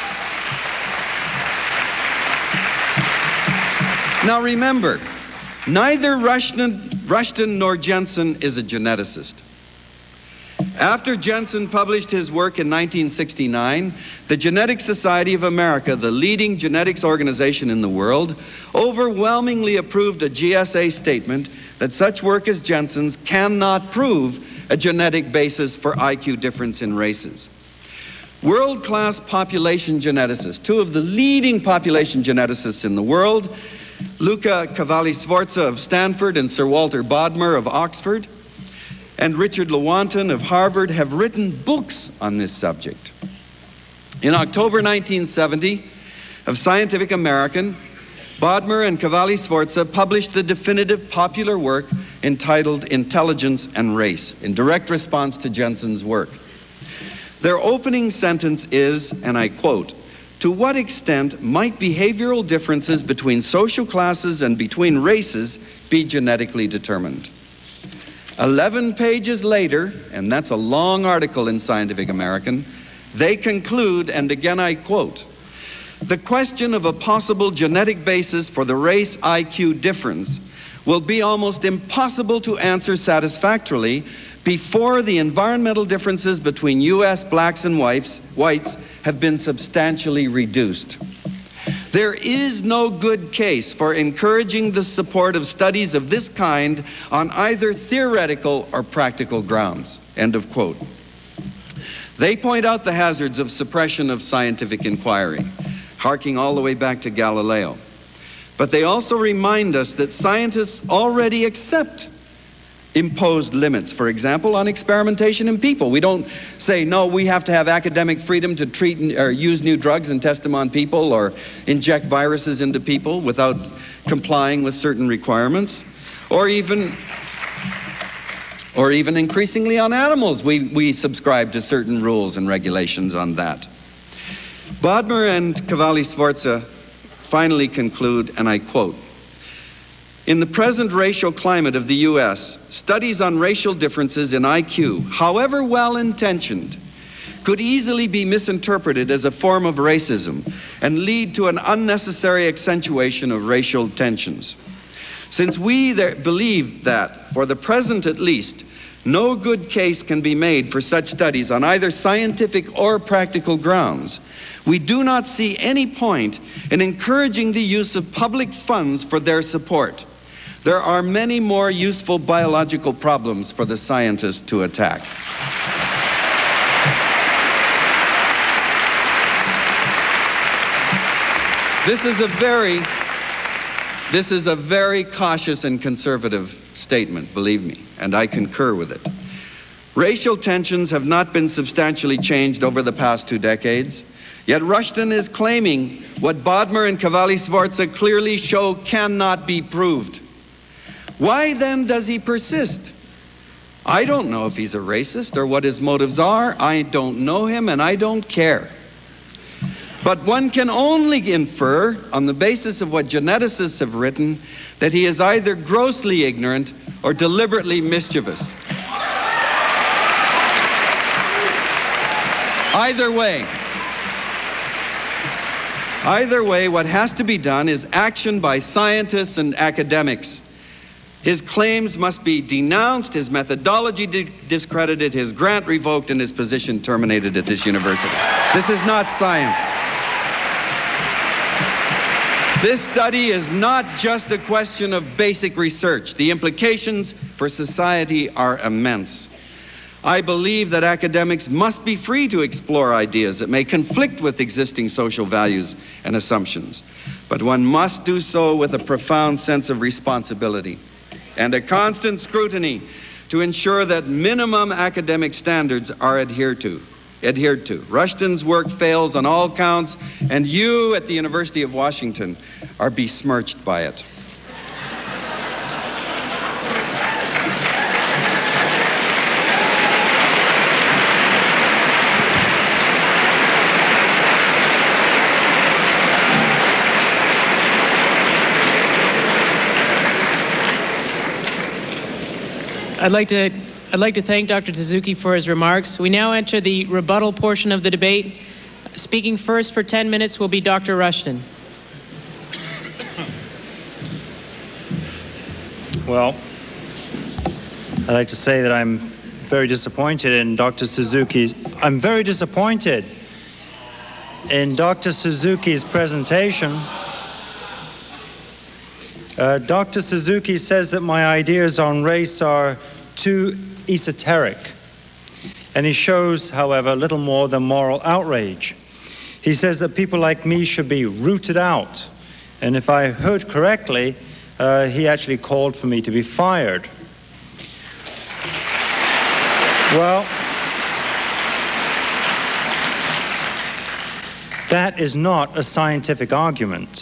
Now remember, neither Rushton nor Jensen is a geneticist. After Jensen published his work in 1969, the Genetic Society of America, the leading genetics organization in the world, overwhelmingly approved a GSA statement that such work as Jensen's cannot prove a genetic basis for IQ difference in races. World-class population geneticists, two of the leading population geneticists in the world, Luca Cavalli-Sforza of Stanford and Sir Walter Bodmer of Oxford, and Richard Lewontin of Harvard, have written books on this subject. In October 1970, of Scientific American, Bodmer and Cavalli-Sforza published the definitive popular work entitled Intelligence and Race, in direct response to Jensen's work. Their opening sentence is, and I quote, "To what extent might behavioral differences between social classes and between races be genetically determined?" 11 pages later, and that's a long article in Scientific American, they conclude, and again I quote, "The question of a possible genetic basis for the race IQ difference will be almost impossible to answer satisfactorily before the environmental differences between U.S. blacks and whites have been substantially reduced. There is no good case for encouraging the support of studies of this kind on either theoretical or practical grounds." End of quote. They point out the hazards of suppression of scientific inquiry, harking all the way back to Galileo. But they also remind us that scientists already accept imposed limits, for example, on experimentation in people. We don't say, no, we have to have academic freedom to treat or use new drugs and test them on people, or inject viruses into people without complying with certain requirements, or even or even increasingly on animals. We subscribe to certain rules and regulations on that. Bodmer and Cavalli-Sforza finally conclude, and I quote, "In the present racial climate of the U.S., studies on racial differences in IQ, however well-intentioned, could easily be misinterpreted as a form of racism and lead to an unnecessary accentuation of racial tensions. Since we believe that, for the present at least, no good case can be made for such studies on either scientific or practical grounds, we do not see any point in encouraging the use of public funds for their support. There are many more useful biological problems for the scientists to attack." This is a very cautious and conservative statement, believe me, and I concur with it. Racial tensions have not been substantially changed over the past 2 decades, yet Rushton is claiming what Bodmer and Cavalli-Sforza clearly show cannot be proved. Why then does he persist? I don't know if he's a racist or what his motives are. I don't know him and I don't care. But one can only infer, on the basis of what geneticists have written, that he is either grossly ignorant or deliberately mischievous. Either way, what has to be done is action by scientists and academics. His claims must be denounced, his methodology discredited, his grant revoked, and his position terminated at this university. This is not science. This study is not just a question of basic research. The implications for society are immense. I believe that academics must be free to explore ideas that may conflict with existing social values and assumptions, but one must do so with a profound sense of responsibility and a constant scrutiny to ensure that minimum academic standards are adhered to. Rushton's work fails on all counts, and you at the University of Washington are besmirched by it. I'd like to thank Dr. Suzuki for his remarks. We now enter the rebuttal portion of the debate. Speaking first for 10 minutes will be Dr. Rushton. Well, I'd like to say that I'm very disappointed in Dr. Suzuki's presentation. Dr. Suzuki says that my ideas on race are too esoteric, and he shows, however, little more than moral outrage. He says that people like me should be rooted out, and if I heard correctly, he actually called for me to be fired. Well, that is not a scientific argument.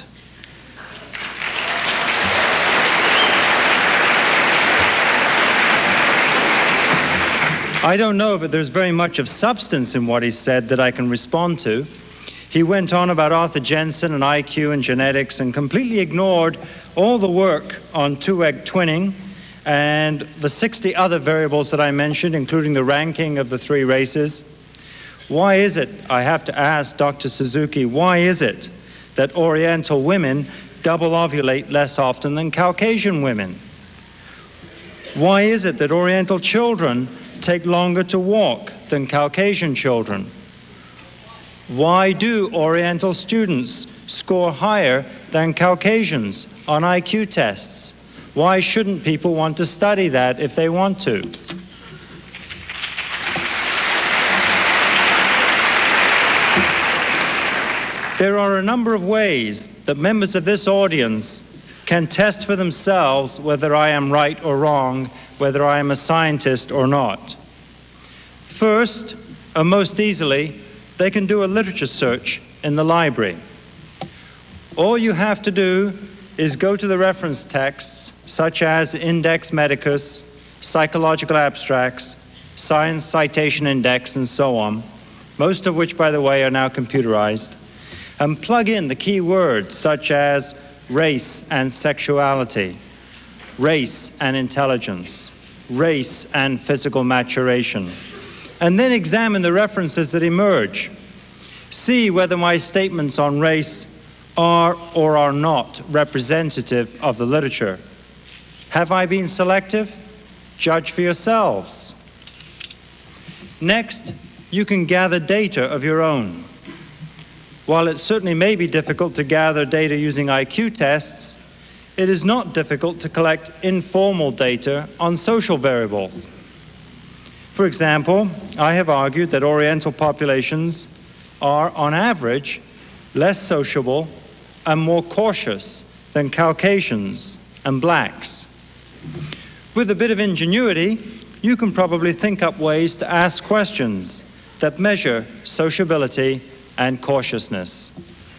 I don't know if there's very much of substance in what he said that I can respond to. He went on about Arthur Jensen and IQ and genetics and completely ignored all the work on two-egg twinning and the 60 other variables that I mentioned, including the ranking of the 3 races. Why is it, I have to ask Dr. Suzuki, why is it that Oriental women double ovulate less often than Caucasian women? Why is it that Oriental children take longer to walk than Caucasian children? Why do Oriental students score higher than Caucasians on IQ tests? Why shouldn't people want to study that if they want to? There are a number of ways that members of this audience can test for themselves whether I am right or wrong, whether I am a scientist or not. First, and most easily, they can do a literature search in the library. All you have to do is go to the reference texts, such as Index Medicus, psychological abstracts, science citation index, and so on, most of which, by the way, are now computerized, and plug in the key words such as race and sexuality, race and intelligence, race and physical maturation, and then examine the references that emerge. See whether my statements on race are or are not representative of the literature. Have I been selective? Judge for yourselves. Next, you can gather data of your own. While it certainly may be difficult to gather data using IQ tests, it is not difficult to collect informal data on social variables. For example, I have argued that Oriental populations are, on average, less sociable and more cautious than Caucasians and blacks. With a bit of ingenuity, you can probably think up ways to ask questions that measure sociability and cautiousness.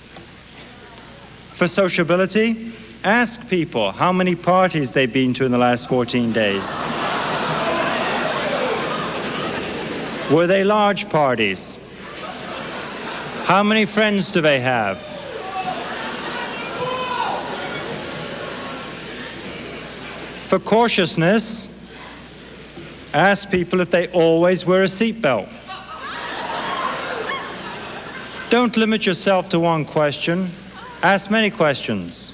For sociability, ask people how many parties they've been to in the last 14 days. Were they large parties? How many friends do they have? For cautiousness, ask people if they always wear a seatbelt. Don't limit yourself to one question. Ask many questions.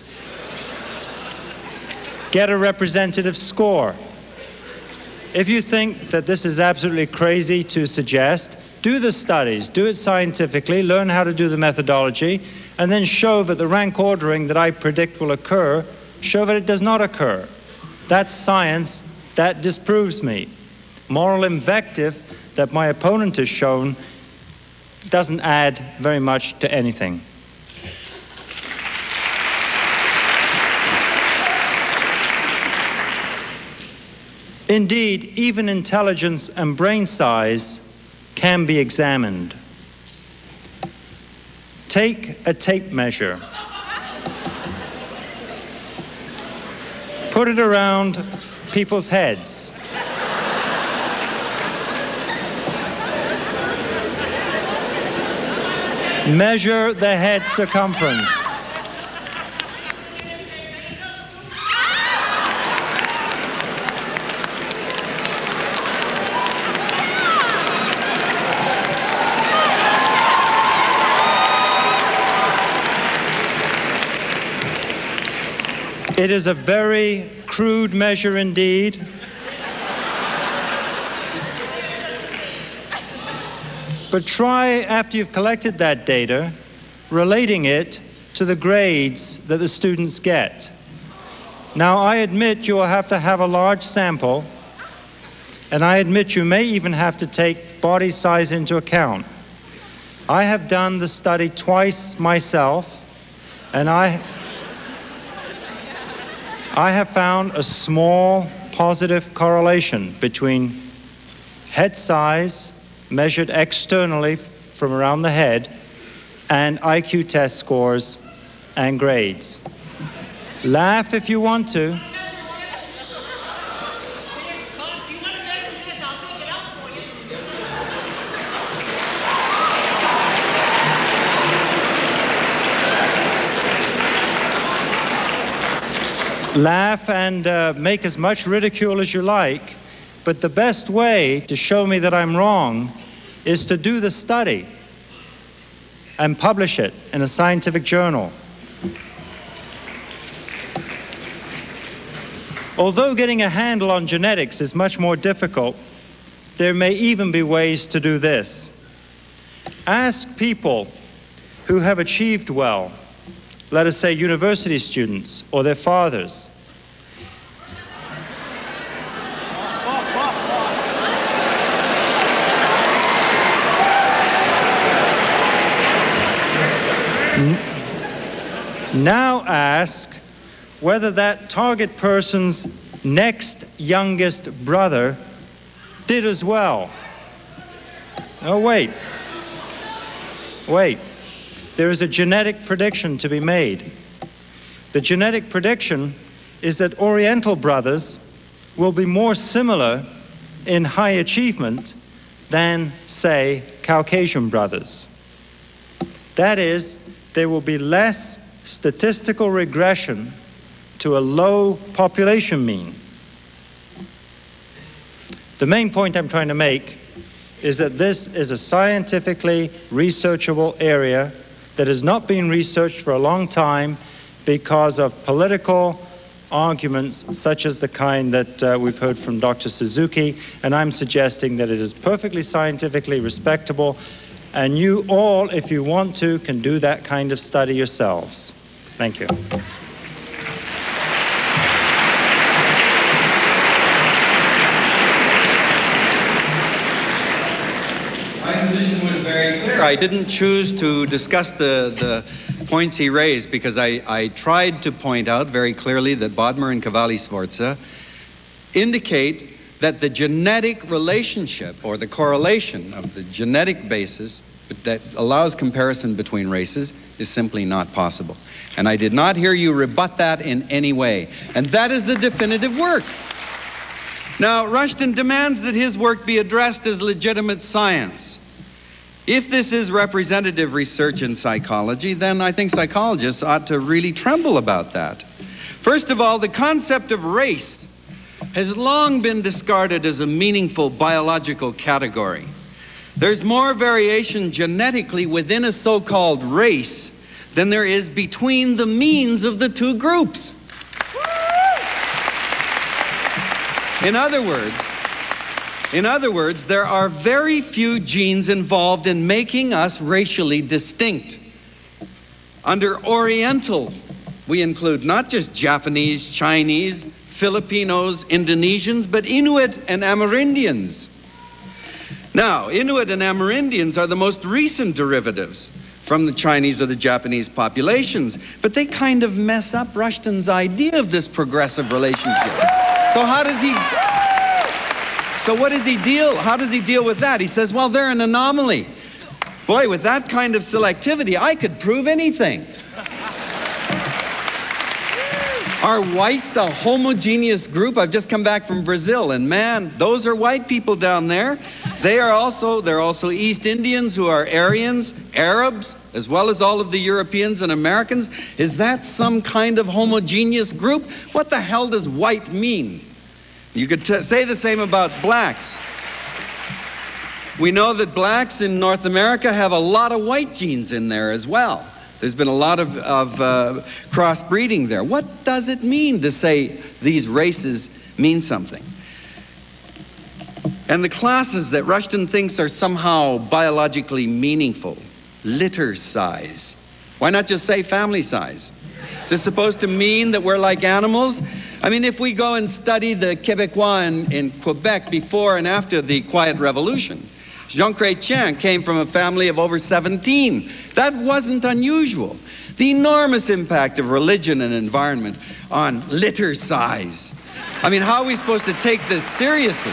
Get a representative score. If you think that this is absolutely crazy to suggest, do the studies, do it scientifically, learn how to do the methodology, and then show that the rank ordering that I predict will occur, show that it does not occur. That's science. That disproves me. Moral invective that my opponent has shown doesn't add very much to anything. Indeed, even intelligence and brain size can be examined. Take a tape measure. Put it around people's heads. Measure the head circumference. It is a very crude measure indeed. But try, after you've collected that data, relating it to the grades that the students get. Now, I admit you will have to have a large sample, and I admit you may even have to take body size into account. I have done the study twice myself, and I have found a small positive correlation between head size measured externally from around the head and IQ test scores and grades. Laugh if you want to. Laugh and make as much ridicule as you like, but the best way to show me that I'm wrong is to do the study and publish it in a scientific journal. Although getting a handle on genetics is much more difficult, there may even be ways to do this. Ask people who have achieved well, let us say university students or their fathers. Now ask whether that target person's next youngest brother did as well. Oh, wait. There is a genetic prediction to be made. The genetic prediction is that Oriental brothers will be more similar in high achievement than, say, Caucasian brothers. That is, there will be less statistical regression to a low population mean. The main point I'm trying to make is that this is a scientifically researchable area that has not been researched for a long time because of political arguments such as the kind that we've heard from Dr. Suzuki, and I'm suggesting that it is perfectly scientifically respectable, and you all, if you want to, can do that kind of study yourselves. Thank you. My position was very clear. I didn't choose to discuss the points he raised because I tried to point out very clearly that Bodmer and Cavalli-Sforza indicate that the genetic relationship or the correlation of the genetic basis that allows comparison between races is simply not possible. And I did not hear you rebut that in any way. And that is the definitive work. Now, Rushton demands that his work be addressed as legitimate science. If this is representative research in psychology, then I think psychologists ought to really tremble about that. First of all, the concept of race has long been discarded as a meaningful biological category. There's more variation genetically within a so-called race than there is between the means of the two groups. In other words, there are very few genes involved in making us racially distinct. Under Oriental, we include not just Japanese, Chinese, Filipinos, Indonesians, but Inuit and Amerindians. Now, Inuit and Amerindians are the most recent derivatives from the Chinese or the Japanese populations, but they kind of mess up Rushton's idea of this progressive relationship. So how does he deal with that? He says, well, they're an anomaly. Boy, with that kind of selectivity, I could prove anything. Are whites a homogeneous group? I've just come back from Brazil, and man, those are white people down there. They're also East Indians who are Aryans, Arabs, as well as all of the Europeans and Americans. Is that some kind of homogeneous group? What the hell does white mean? You could say the same about blacks. We know that blacks in North America have a lot of white genes in there as well. There's been a lot of crossbreeding there. What does it mean to say these races mean something? And the classes that Rushton thinks are somehow biologically meaningful, litter size. Why not just say family size? Is this supposed to mean that we're like animals? I mean, if we go and study the Québécois in Quebec before and after the Quiet Revolution, Jean Chrétien came from a family of over 17. That wasn't unusual. The enormous impact of religion and environment on litter size. I mean, how are we supposed to take this seriously?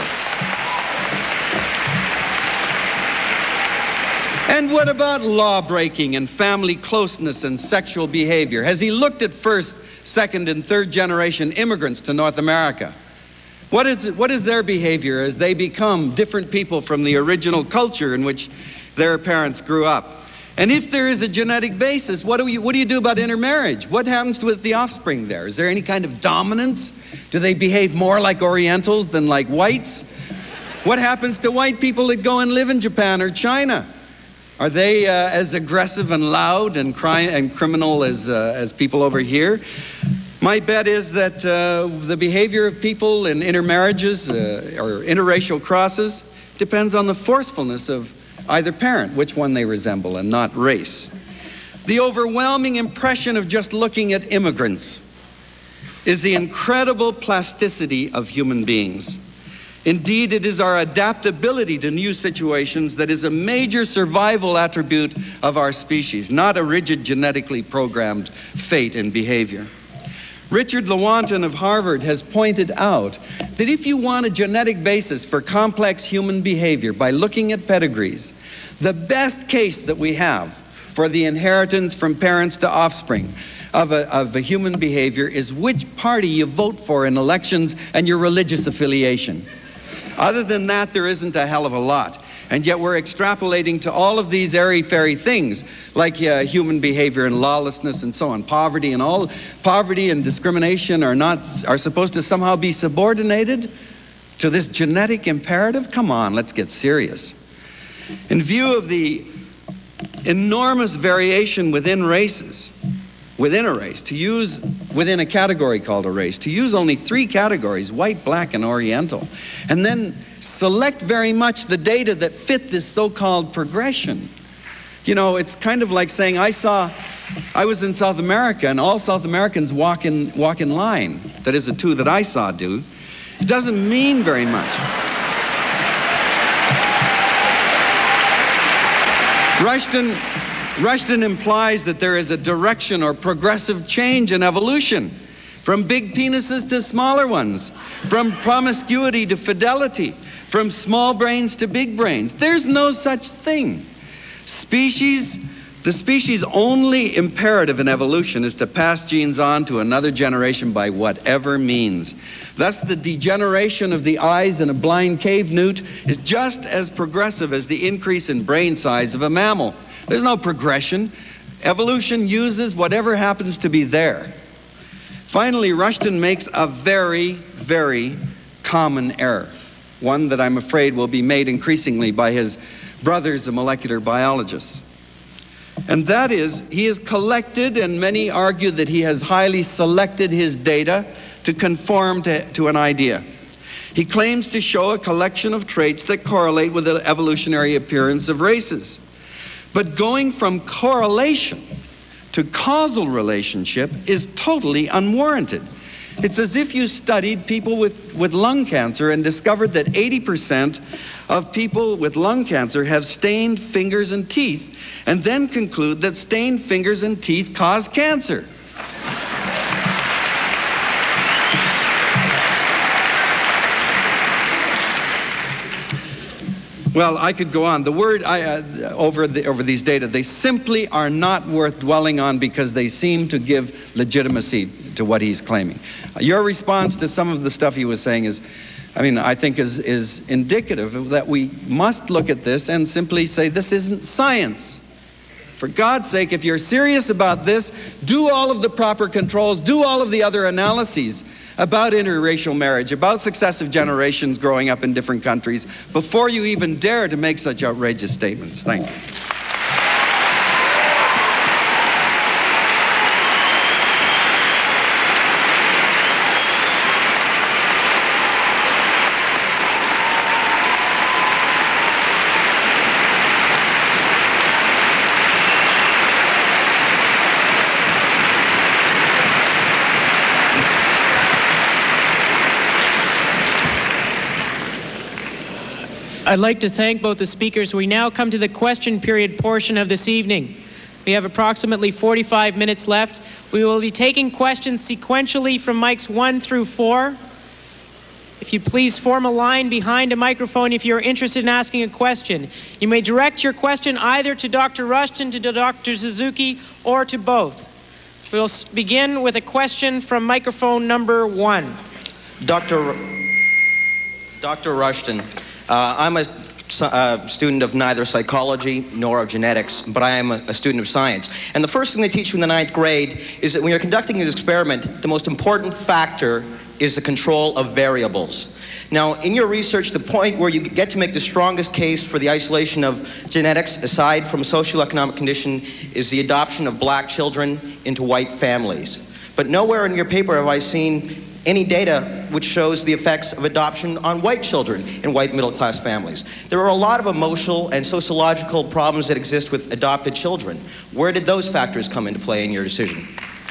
And what about law breaking and family closeness and sexual behavior? Has he looked at first, second, and third generation immigrants to North America? What is their behavior as they become different people from the original culture in which their parents grew up? And if there is a genetic basis, what do you do about intermarriage? What happens with the offspring there? Is there any kind of dominance? Do they behave more like Orientals than like whites? What happens to white people that go and live in Japan or China? Are they as aggressive and loud and criminal as people over here? My bet is that the behavior of people in intermarriages or interracial crosses depends on the forcefulness of either parent, which one they resemble, and not race. The overwhelming impression of just looking at immigrants is the incredible plasticity of human beings. Indeed, it is our adaptability to new situations that is a major survival attribute of our species, not a rigid genetically programmed fate and behavior. Richard Lewontin of Harvard has pointed out that if you want a genetic basis for complex human behavior by looking at pedigrees, the best case that we have for the inheritance from parents to offspring of a human behavior is which party you vote for in elections and your religious affiliation. Other than that, there isn't a hell of a lot. And yet we're extrapolating to all of these airy-fairy things, like human behavior and lawlessness and so on. Poverty and discrimination are supposed to somehow be subordinated to this genetic imperative? Come on, let's get serious. In view of the enormous variation within races, within a race, within a category called a race, to use only 3 categories, white, black, and oriental, and then select very much the data that fit this so-called progression. You know, it's kind of like saying, I was in South America and all South Americans walk in line. That is the 2 that I saw do. It doesn't mean very much. Rushton implies that there is a direction or progressive change in evolution, from big penises to smaller ones, from promiscuity to fidelity, from small brains to big brains. There's no such thing. The species' only imperative in evolution is to pass genes on to another generation by whatever means. Thus, the degeneration of the eyes in a blind cave newt is just as progressive as the increase in brain size of a mammal. There's no progression. Evolution uses whatever happens to be there. Finally, Rushton makes a very, very common error, one that I'm afraid will be made increasingly by his brothers, the molecular biologists. And that is, he has collected, and many argue that he has highly selected his data to conform to an idea. He claims to show a collection of traits that correlate with the evolutionary appearance of races. But going from correlation to causal relationship is totally unwarranted. It's as if you studied people with lung cancer and discovered that 80% of people with lung cancer have stained fingers and teeth, and then conclude that stained fingers and teeth cause cancer. Well, I could go on. The word over these data, they simply are not worth dwelling on because they seem to give legitimacy to what he's claiming. Your response to some of the stuff he was saying I think is indicative that we must look at this and simply say this isn't science. For God's sake, if you're serious about this, do all of the proper controls, do all of the other analyses about interracial marriage, about successive generations growing up in different countries, before you even dare to make such outrageous statements. Thank you. I'd like to thank both the speakers. We now come to the question period portion of this evening. We have approximately 45 minutes left. We will be taking questions sequentially from mics 1 through 4. If you please form a line behind a microphone if you're interested in asking a question. You may direct your question either to Dr. Rushton, to Dr. Suzuki, or to both. We will begin with a question from microphone number 1. Dr. Rushton, I'm a student of neither psychology nor of genetics, but I am a student of science. And the first thing they teach you in the 9th grade is that when you're conducting an experiment, the most important factor is the control of variables. Now, in your research, the point where you get to make the strongest case for the isolation of genetics, aside from socioeconomic condition, is the adoption of black children into white families. But nowhere in your paper have I seen any data which shows the effects of adoption on white children in white middle-class families. There are a lot of emotional and sociological problems that exist with adopted children. Where did those factors come into play in your decision?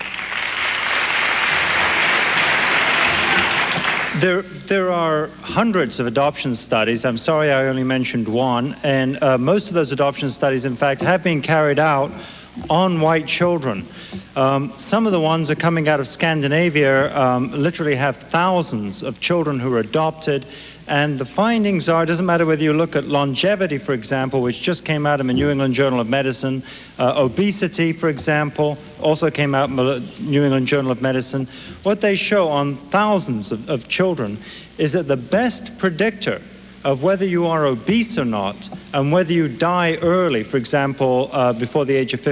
There are hundreds of adoption studies. I'm sorry I only mentioned one. And most of those adoption studies, in fact, have been carried out on white children. Some of the ones are coming out of Scandinavia, literally have thousands of children who are adopted And the findings are, it doesn't matter whether you look at longevity, for example, which just came out in the New England Journal of Medicine, obesity, for example, also came out in the New England Journal of Medicine. What they show on thousands of children is that the best predictor of whether you are obese or not and whether you die early, for example, before the age of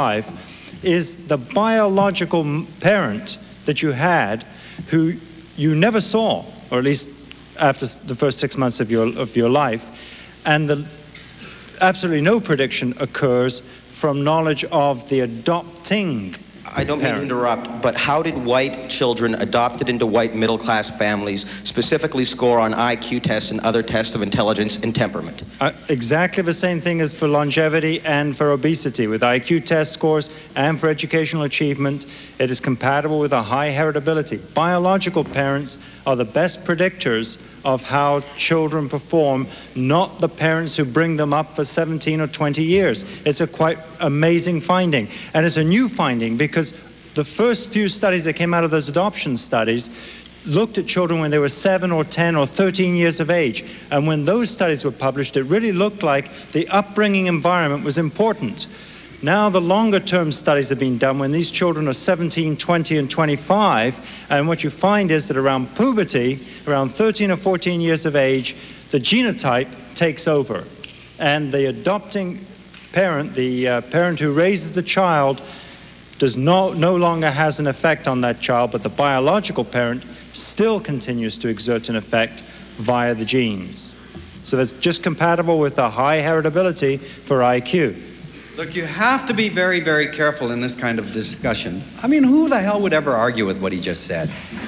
55, is the biological parent that you had who you never saw, or at least after the first 6 months of your life, and absolutely no prediction occurs from knowledge of the adopting I don't mean to interrupt, but how did white children adopted into white middle-class families specifically score on IQ tests and other tests of intelligence and temperament? Exactly the same thing as for longevity and for obesity. With IQ test scores and for educational achievement, it is compatible with a high heritability. Biological parents are the best predictors of how children perform, not the parents who bring them up for 17 or 20 years. It's a quite amazing finding. And it's a new finding because the first few studies that came out of those adoption studies looked at children when they were 7 or 10 or 13 years of age. And when those studies were published, it really looked like the upbringing environment was important. Now the longer-term studies have been done when these children are 17, 20, and 25, and what you find is that around puberty, around 13 or 14 years of age, the genotype takes over. And the adopting parent, the parent who raises the child, no longer has an effect on that child, but the biological parent still continues to exert an effect via the genes. So that's just compatible with a high heritability for IQ. Look, you have to be very, very careful in this kind of discussion. I mean, who the hell would ever argue with what he just said?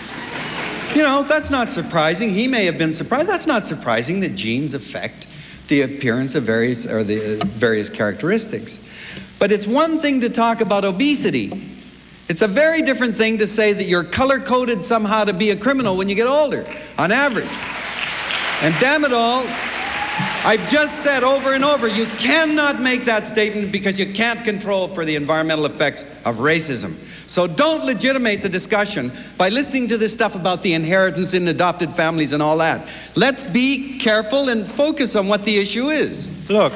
You know, that's not surprising. He may have been surprised. That's not surprising that genes affect the appearance of various characteristics. But it's one thing to talk about obesity. It's a very different thing to say that you're color-coded somehow to be a criminal when you get older, on average. And damn it all, I've just said over and over, you cannot make that statement because you can't control for the environmental effects of racism. So don't legitimate the discussion by listening to this stuff about the inheritance in adopted families and all that. Let's be careful and focus on what the issue is. Look.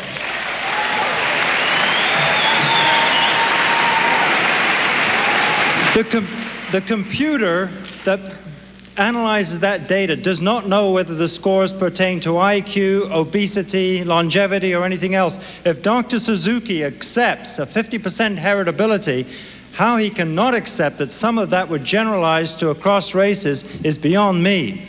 The computer that analyzes that data does not know whether the scores pertain to IQ, obesity, longevity, or anything else. If Dr. Suzuki accepts a 50% heritability, how he cannot accept that some of that would generalize to across races is beyond me.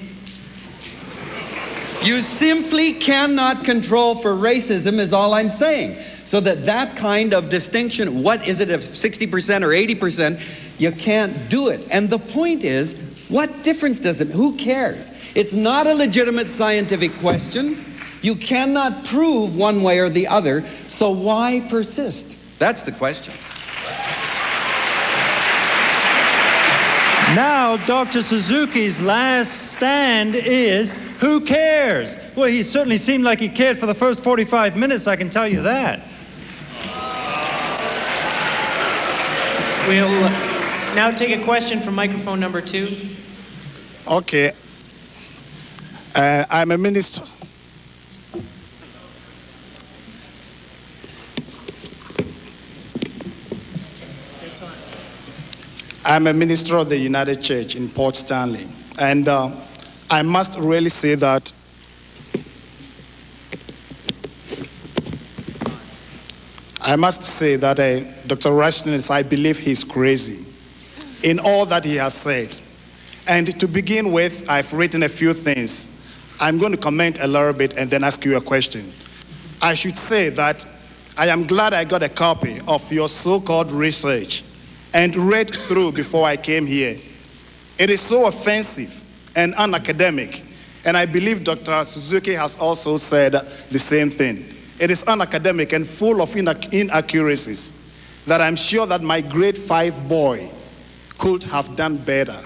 You simply cannot control for racism is all I'm saying. So that kind of distinction, what is it, if 60% or 80%, you can't do it. And the point is, what difference does it? Who cares? It's not a legitimate scientific question. You cannot prove one way or the other, so why persist? That's the question. Now, Dr. Suzuki's last stand is, who cares? Well, he certainly seemed like he cared for the first 45 minutes, I can tell you that. We'll now take a question from microphone number 2. Okay. I'm a minister. I'm a minister of the United Church in Port Stanley. And I must really say that Dr. Rushton is, I believe he's crazy in all that he has said. And to begin with, I've written a few things. I'm going to comment a little bit and then ask you a question. I should say that I am glad I got a copy of your so-called research and read through before I came here. It is so offensive and unacademic, and I believe Dr. Suzuki has also said the same thing. It is unacademic and full of inaccuracies that I'm sure that my grade 5 boy could have done better.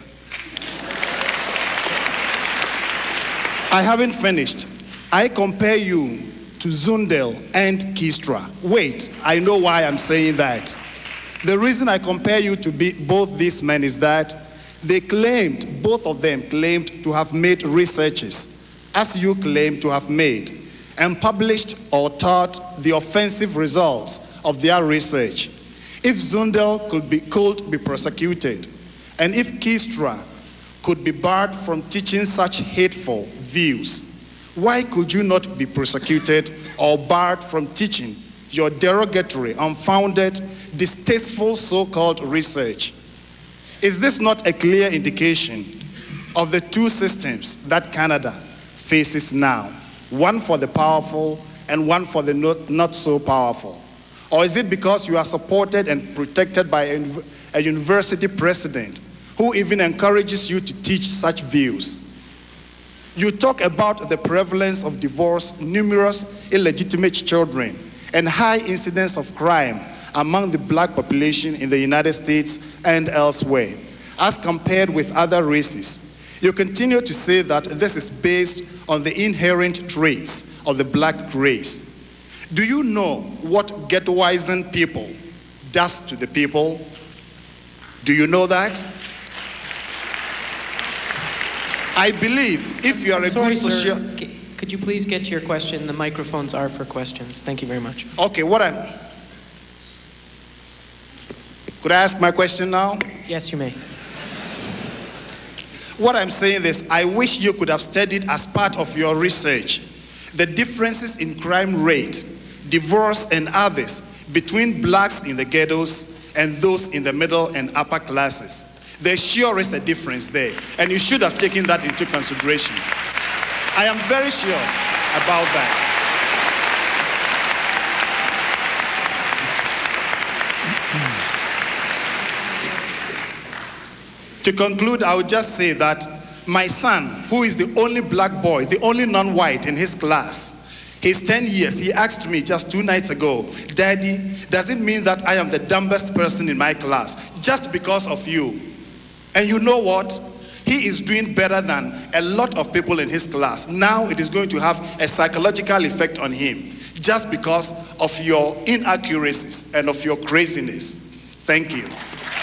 I haven't finished. I compare you to Zundel and Kistra. Wait, I know why I'm saying that. The reason I compare you to both these men is that they claimed, both of them claimed to have made researches as you claim to have made, and published or taught the offensive results of their research, if Zundel could be prosecuted, and if Keystra could be barred from teaching such hateful views, why could you not be prosecuted or barred from teaching your derogatory, unfounded, distasteful so-called research? Is this not a clear indication of the two systems that Canada faces now, one for the powerful and one for the not so powerful? Or is it because you are supported and protected by a university president who even encourages you to teach such views? You talk about the prevalence of divorce, numerous illegitimate children, and high incidence of crime among the black population in the United States and elsewhere, as compared with other races. You continue to say that this is based on the inherent traits of the black race. Do you know what ghettoizing people does to the people? Do you know that? I believe if you are good social... Sir, could you please get to your question? The microphones are for questions. Thank you very much. Okay, could I ask my question now? Yes, you may. What I'm saying is, I wish you could have studied as part of your research the differences in crime rate, divorce, and others between blacks in the ghettos and those in the middle and upper classes. There sure is a difference there, and you should have taken that into consideration. I am very sure about that. To conclude, I would just say that my son, who is the only black boy, the only non-white in his class, he's 10 years. He asked me just 2 nights ago, "Daddy, does it mean that I am the dumbest person in my class just because of you?" And you know what? He is doing better than a lot of people in his class. Now it is going to have a psychological effect on him just because of your inaccuracies and of your craziness. Thank you.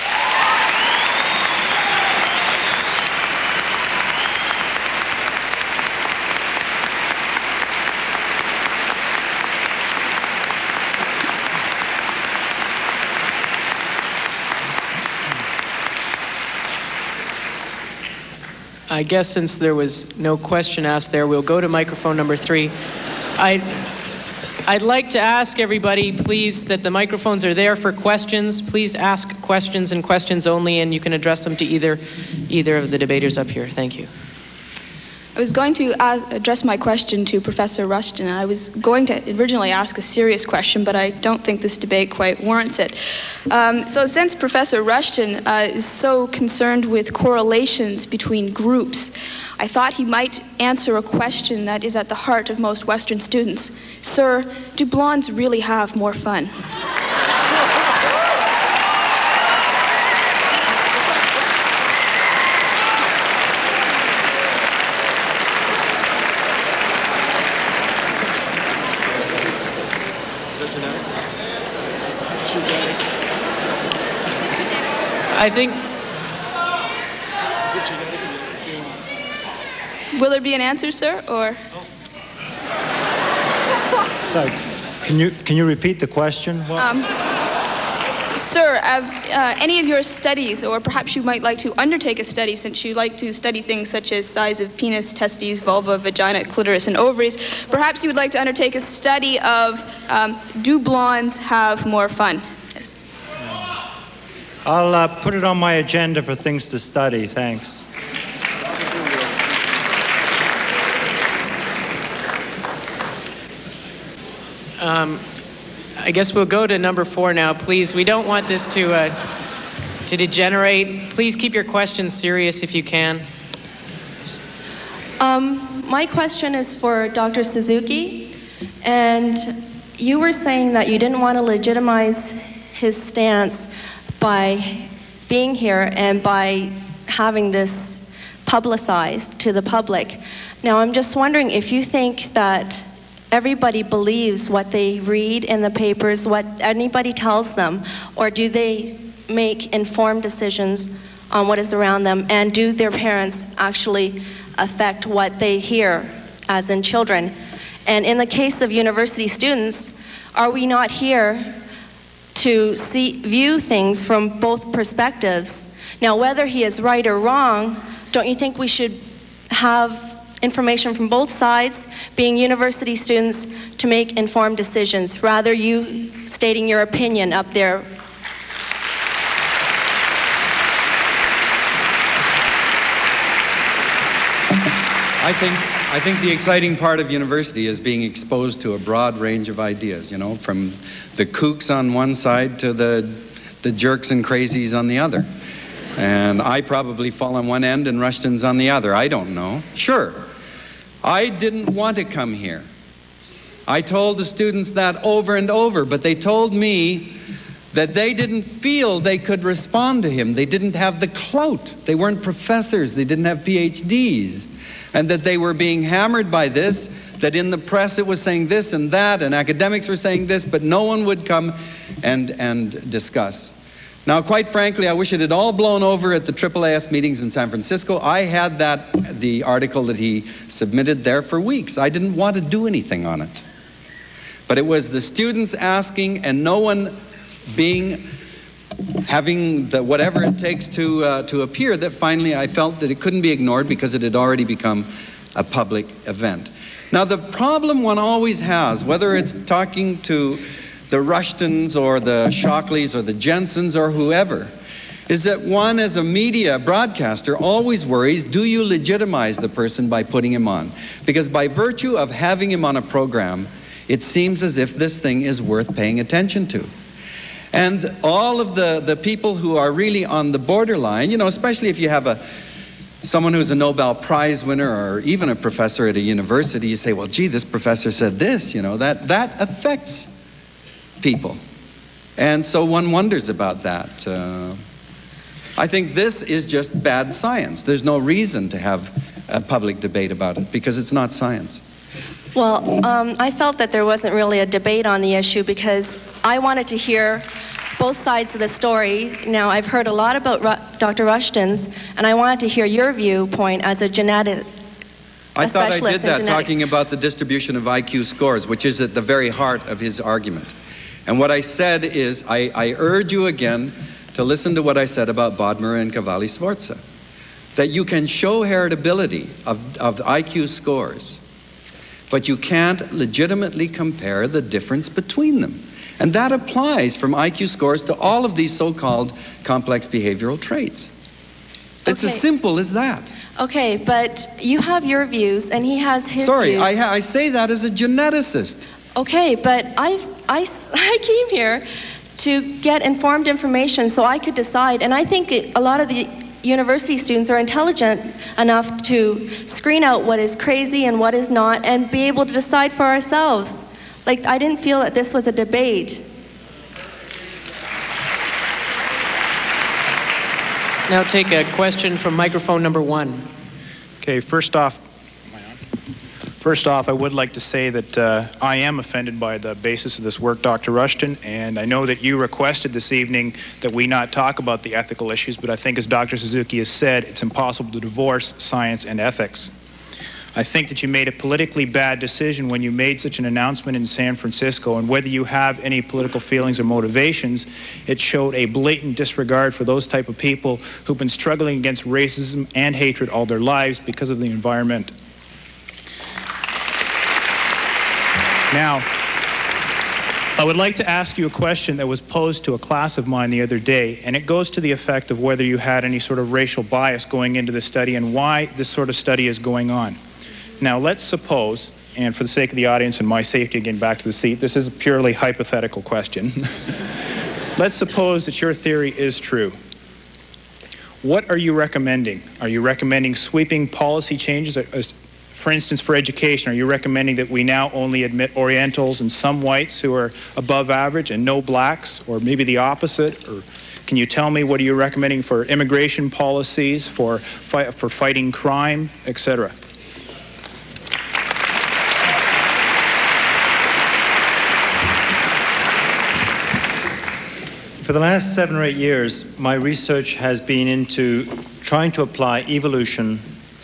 I guess since there was no question asked there, we'll go to microphone number 3. I'd like to ask everybody, please, that the microphones are there for questions. Please ask questions and questions only, and you can address them to either of the debaters up here. Thank you. I was going to address my question to Professor Rushton. I was going to originally ask a serious question, but I don't think this debate quite warrants it. So since Professor Rushton is so concerned with correlations between groups, I thought he might answer a question that is at the heart of most Western students. Sir, do blondes really have more fun? I think... Is it genetic? Will there be an answer, sir, or? Sorry, can you repeat the question? Sir, any of your studies, or perhaps you might like to undertake a study, since you like to study things such as size of penis, testes, vulva, vagina, clitoris, and ovaries, perhaps you would like to undertake a study of do blondes have more fun? Yes. I'll put it on my agenda for things to study. Thanks. I guess we'll go to number 4 now, please. We don't want this to degenerate. Please keep your questions serious if you can. My question is for Dr. Suzuki, and you were saying that you didn't want to legitimize his stance by being here and by having this publicized to the public. Now, I'm just wondering if you think that everybody believes what they read in the papers, what anybody tells them, or do they make informed decisions on what is around them, and do their parents actually affect what they hear as in children. And in the case of university students, are we not here to view things from both perspectives? Now, whether he is right or wrong, don't you think we should have information from both sides, being university students, to make informed decisions, rather you stating your opinion up there? I think the exciting part of university is being exposed to a broad range of ideas, you know, from the kooks on one side to the jerks and crazies on the other. And I probably fall on one end and Rushton's on the other. I don't know. Sure, I didn't want to come here. I told the students that over and over, but they told me that they didn't feel they could respond to him. They didn't have the clout. They weren't professors. They didn't have PhDs. And that they were being hammered by this, that in the press it was saying this and that, and academics were saying this, but no one would come and discuss. Now, quite frankly, I wish it had all blown over at the AAAS meetings in San Francisco. I had the article that he submitted there for weeks. I didn't want to do anything on it. But it was the students asking and no one having the whatever it takes to appear, that finally I felt that it couldn't be ignored because it had already become a public event. Now, the problem one always has, whether it's talking to the Rushtons or the Shockleys or the Jensens or whoever, is that one as a media broadcaster always worries, do you legitimize the person by putting him on? Because by virtue of having him on a program, it seems as if this thing is worth paying attention to. And all of the people who are really on the borderline, you know, especially if you have someone who's a Nobel Prize winner or even a professor at a university, you say, well, gee, this professor said this, you know, that affects people. And so one wonders about that. I think this is just bad science. There's no reason to have a public debate about it because it's not science. Well, I felt that there wasn't really a debate on the issue because I wanted to hear both sides of the story. Now, I've heard a lot about Dr. Rushton's, and I wanted to hear your viewpoint as a genetic I thought I did that talking about the distribution of IQ scores, which is at the very heart of his argument. And what I said is, I urge you again to listen to what I said about Bodmer and Cavalli-Sforza, that you can show heritability of IQ scores, but you can't legitimately compare the difference between them. And that applies from IQ scores to all of these so-called complex behavioral traits. It's as simple as that. Okay, but you have your views and he has his views. Sorry, I say that as a geneticist. Okay, but I came here to get informed information so I could decide, and I think a lot of the university students are intelligent enough to screen out what is crazy and what is not and be able to decide for ourselves. Like, I didn't feel that this was a debate. Now take a question from microphone number 1. Okay, first off, I would like to say that I am offended by the basis of this work, Dr. Rushton, and I know that you requested this evening that we not talk about the ethical issues, but I think as Dr. Suzuki has said, it's impossible to divorce science and ethics. I think that you made a politically bad decision when you made such an announcement in San Francisco, and whether you have any political feelings or motivations, it showed a blatant disregard for those type of people who've been struggling against racism and hatred all their lives because of the environment. Now, I would like to ask you a question that was posed to a class of mine the other day, and it goes to the effect of whether you had any sort of racial bias going into the study and why this sort of study is going on. Now, let's suppose, and for the sake of the audience and my safety, again, back to the seat, this is a purely hypothetical question. Let's suppose that your theory is true. What are you recommending? Are you recommending sweeping policy changes? For instance, for education, are you recommending that we now only admit Orientals and some whites who are above average and no blacks, or maybe the opposite? Or can you tell me what are you recommending for immigration policies, for fighting crime, etc.? For the last 7 or 8 years, my research has been into trying to apply evolution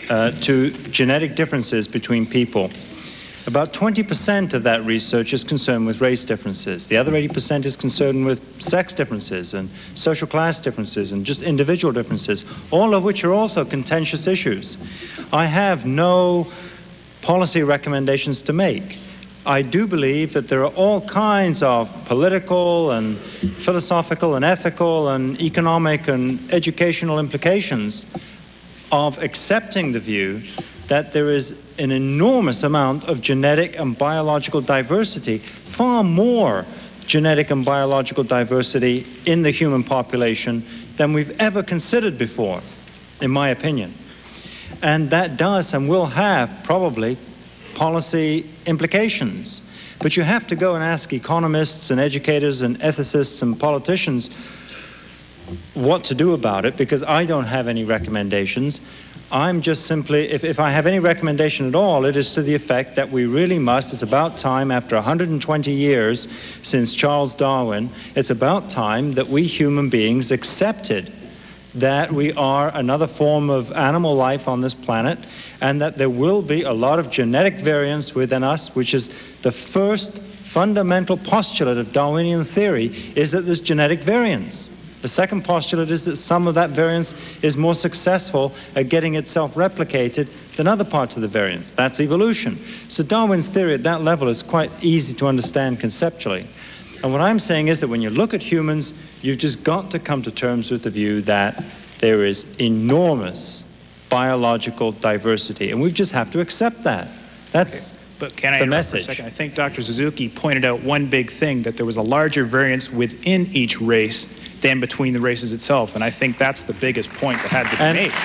to genetic differences between people. About 20% of that research is concerned with race differences. The other 80% is concerned with sex differences and social class differences and just individual differences, all of which are also contentious issues. I have no policy recommendations to make. I do believe that there are all kinds of political and philosophical and ethical and economic and educational implications of accepting the view that there is an enormous amount of genetic and biological diversity, far more genetic and biological diversity in the human population than we've ever considered before, in my opinion. And that does and will have probably policy implications. But you have to go and ask economists and educators and ethicists and politicians what to do about it, because I don't have any recommendations. I'm just simply, if I have any recommendation at all, it is to the effect that we really must, it's about time, after 120 years since Charles Darwin, it's about time that we human beings accepted that we are another form of animal life on this planet, and that there will be a lot of genetic variance within us, which is the first fundamental postulate of Darwinian theory, is that there's genetic variance. The second postulate is that some of that variance is more successful at getting itself replicated than other parts of the variance. That's evolution. So Darwin's theory at that level is quite easy to understand conceptually. And what I'm saying is that when you look at humans, you've just got to come to terms with the view that there is enormous biological diversity, and we just have to accept that. That's But can I the interrupt for a message. second? I think Dr. Suzuki pointed out one big thing, that there was a larger variance within each race than between the races itself, and I think that's the biggest point that had to be made.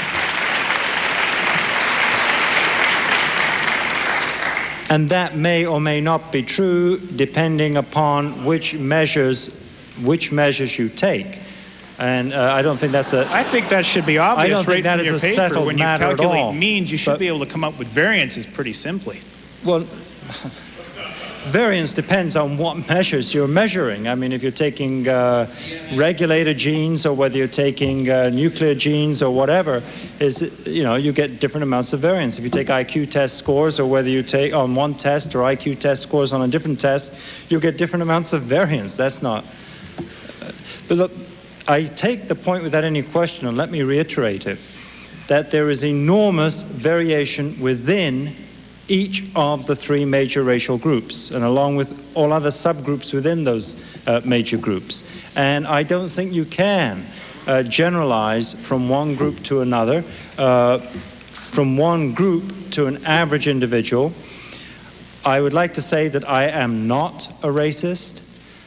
And that may or may not be true depending upon which measures you take. And I don't think that's I think that should be obvious. I don't think that in is your a paper. settled When you matter at calculate all. means, you should But- be able to come up with variances pretty simply. Well, variance depends on what measures you're measuring. I mean, if you're taking regulator genes, or whether you're taking nuclear genes or whatever, you get different amounts of variance. If you take IQ test scores, or whether you take on one test or IQ test scores on a different test, you'll get different amounts of variance. That's not. But look, I take the point without any question, and let me reiterate it, that there is enormous variation within each of the three major racial groups, and along with all other subgroups within those major groups. And I don't think you can generalize from one group to another, from one group to an average individual. I would like to say that I am not a racist.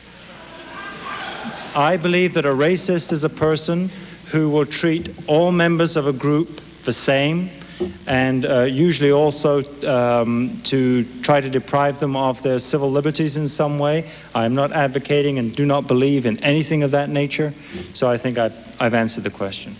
I believe that a racist is a person who will treat all members of a group the same, and usually also to try to deprive them of their civil liberties in some way. I'm not advocating and do not believe in anything of that nature, so I think I've answered the question.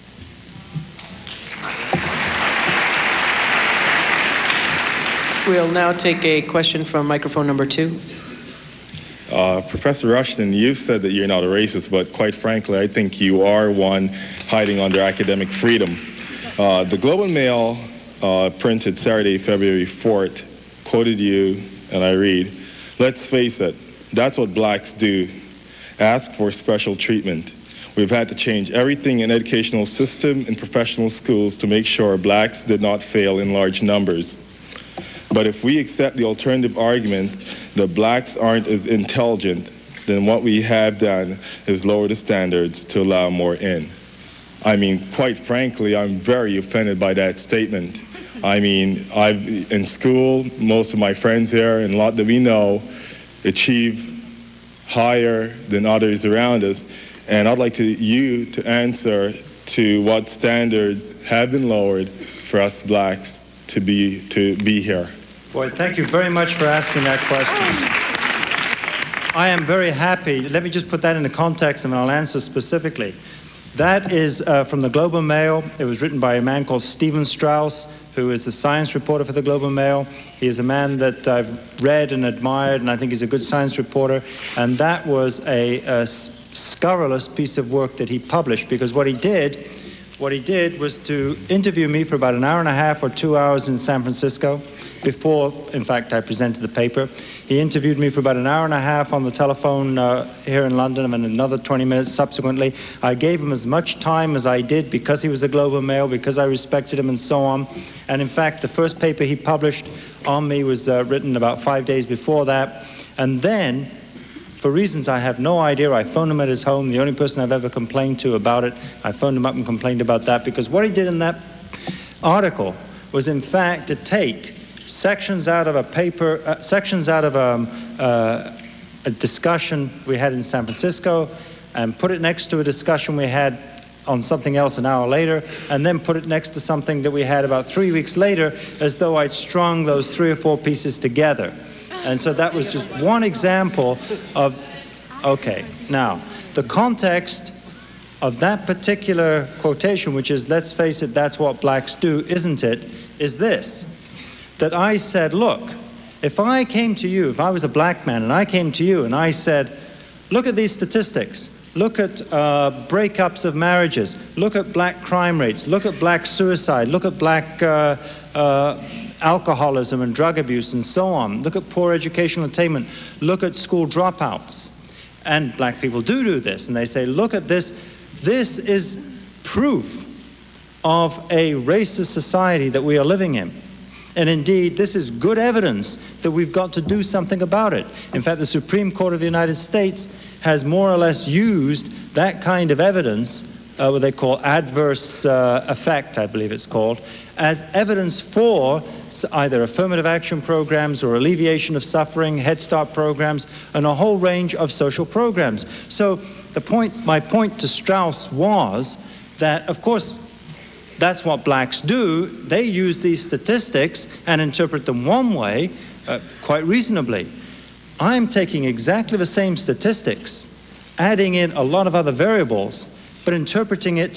We'll now take a question from microphone number 2. Professor Rushton, you said that you're not a racist, but quite frankly, I think you are one hiding under academic freedom. The Globe and Mail, printed Saturday, February 4th, quoted you, and I read, "Let's face it, that's what blacks do. Ask for special treatment. We've had to change everything in educational system and professional schools to make sure blacks did not fail in large numbers. But if we accept the alternative arguments that blacks aren't as intelligent, then what we have done is lower the standards to allow more in." I mean, quite frankly, I'm very offended by that statement. I mean, in school, most of my friends here, and a lot that we know, achieve higher than others around us. And I'd like you to answer to what standards have been lowered for us blacks to be here. Boy, thank you very much for asking that question. I am very happy. Let me just put that into context and I'll answer specifically. That is from the Globe and Mail. It was written by a man called Stephen Strauss, who is the science reporter for the Globe and Mail. He is a man that I've read and admired, and I think he's a good science reporter. And that was a scurrilous piece of work that he published, because what he did what he did was to interview me for about an hour and a half or 2 hours in San Francisco before, in fact, I presented the paper. He interviewed me for about an hour and a half on the telephone here in London, and another 20 minutes subsequently. I gave him as much time as I did because he was a Globe and Mail, because I respected him and so on. And in fact, the first paper he published on me was written about 5 days before that. And then, for reasons I have no idea, I phoned him at his home, the only person I've ever complained to about it. I phoned him up and complained about that, because what he did in that article was, in fact, to take sections out of a paper, sections out of a discussion we had in San Francisco, and put it next to a discussion we had on something else an hour later, and then put it next to something that we had about 3 weeks later, as though I'd strung those 3 or 4 pieces together. And so that was just one example of, okay, now, the context of that particular quotation, which is, let's face it, that's what blacks do, isn't it, is this. That I said, look, if I came to you, if I was a black man and I came to you and I said, look at these statistics, look at breakups of marriages, look at black crime rates, look at black suicide, look at black alcoholism and drug abuse and so on, look at poor educational attainment, look at school dropouts. And black people do this, and they say, look at this, this is proof of a racist society that we are living in. And indeed, this is good evidence that we've got to do something about it. In fact, the Supreme Court of the United States has more or less used that kind of evidence, what they call adverse effect, I believe it's called, as evidence for either affirmative action programs or alleviation of suffering, Head Start programs, and a whole range of social programs. So my point to Strauss was that, of course, that's what blacks do. They use these statistics and interpret them one way, quite reasonably. I'm taking exactly the same statistics, adding in a lot of other variables, but interpreting it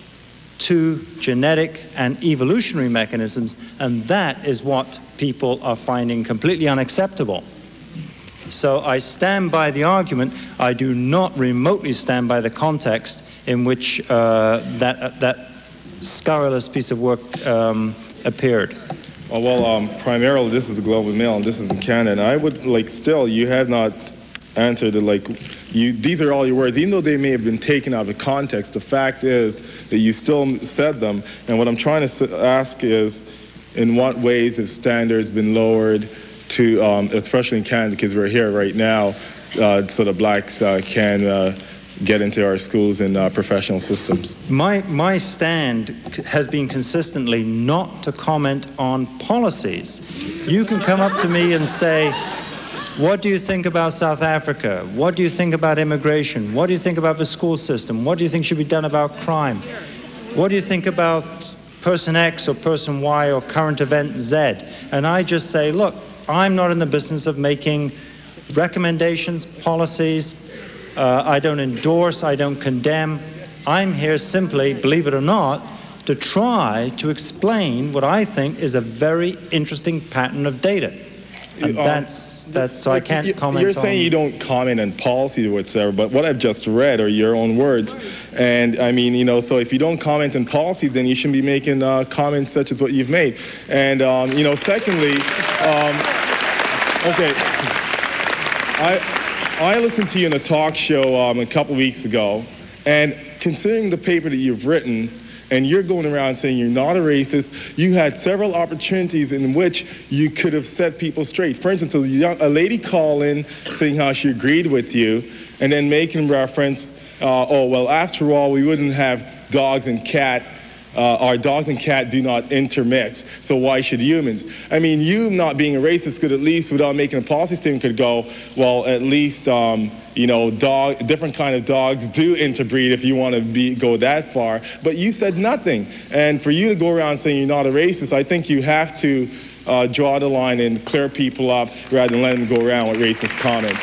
to genetic and evolutionary mechanisms, and that is what people are finding completely unacceptable. So I stand by the argument. I do not remotely stand by the context in which that scurrilous piece of work appeared. Well, primarily this is a Globe and Mail and this is in Canada, and I would still, you have not answered these are all your words, even though they may have been taken out of context. The fact is that you still said them, and what I'm trying to ask is, in what ways have standards been lowered to, especially in Canada, because we're here right now, so that blacks can get into our schools and professional systems? My stand has been consistently not to comment on policies. You can come up to me and say, what do you think about South Africa? What do you think about immigration? What do you think about the school system? What do you think should be done about crime? What do you think about person X or person Y or current event Z? And I just say, look, I'm not in the business of making recommendations, policies. I don't endorse, I don't condemn. I'm here simply, believe it or not, to try to explain what I think is a very interesting pattern of data. And that's so I can't comment on... You're saying you don't comment on policy or whatsoever, but what I've just read are your own words. And I mean, so if you don't comment on policies, then you shouldn't be making comments such as what you've made. And, secondly, okay, I listened to you in a talk show a couple weeks ago, and considering the paper that you've written, and you're going around saying you're not a racist, you had several opportunities in which you could have set people straight. For instance, a lady called in saying how she agreed with you, and then making reference, oh, well, after all, we wouldn't have dogs and cat. Our dogs and cat do not intermix, so why should humans? I mean, you not being a racist could at least, without making a policy statement, could go, well, at least, different kind of dogs do interbreed if you want to go that far. But you said nothing. And for you to go around saying you're not a racist, I think you have to draw the line and clear people up rather than let them go around with racist comments.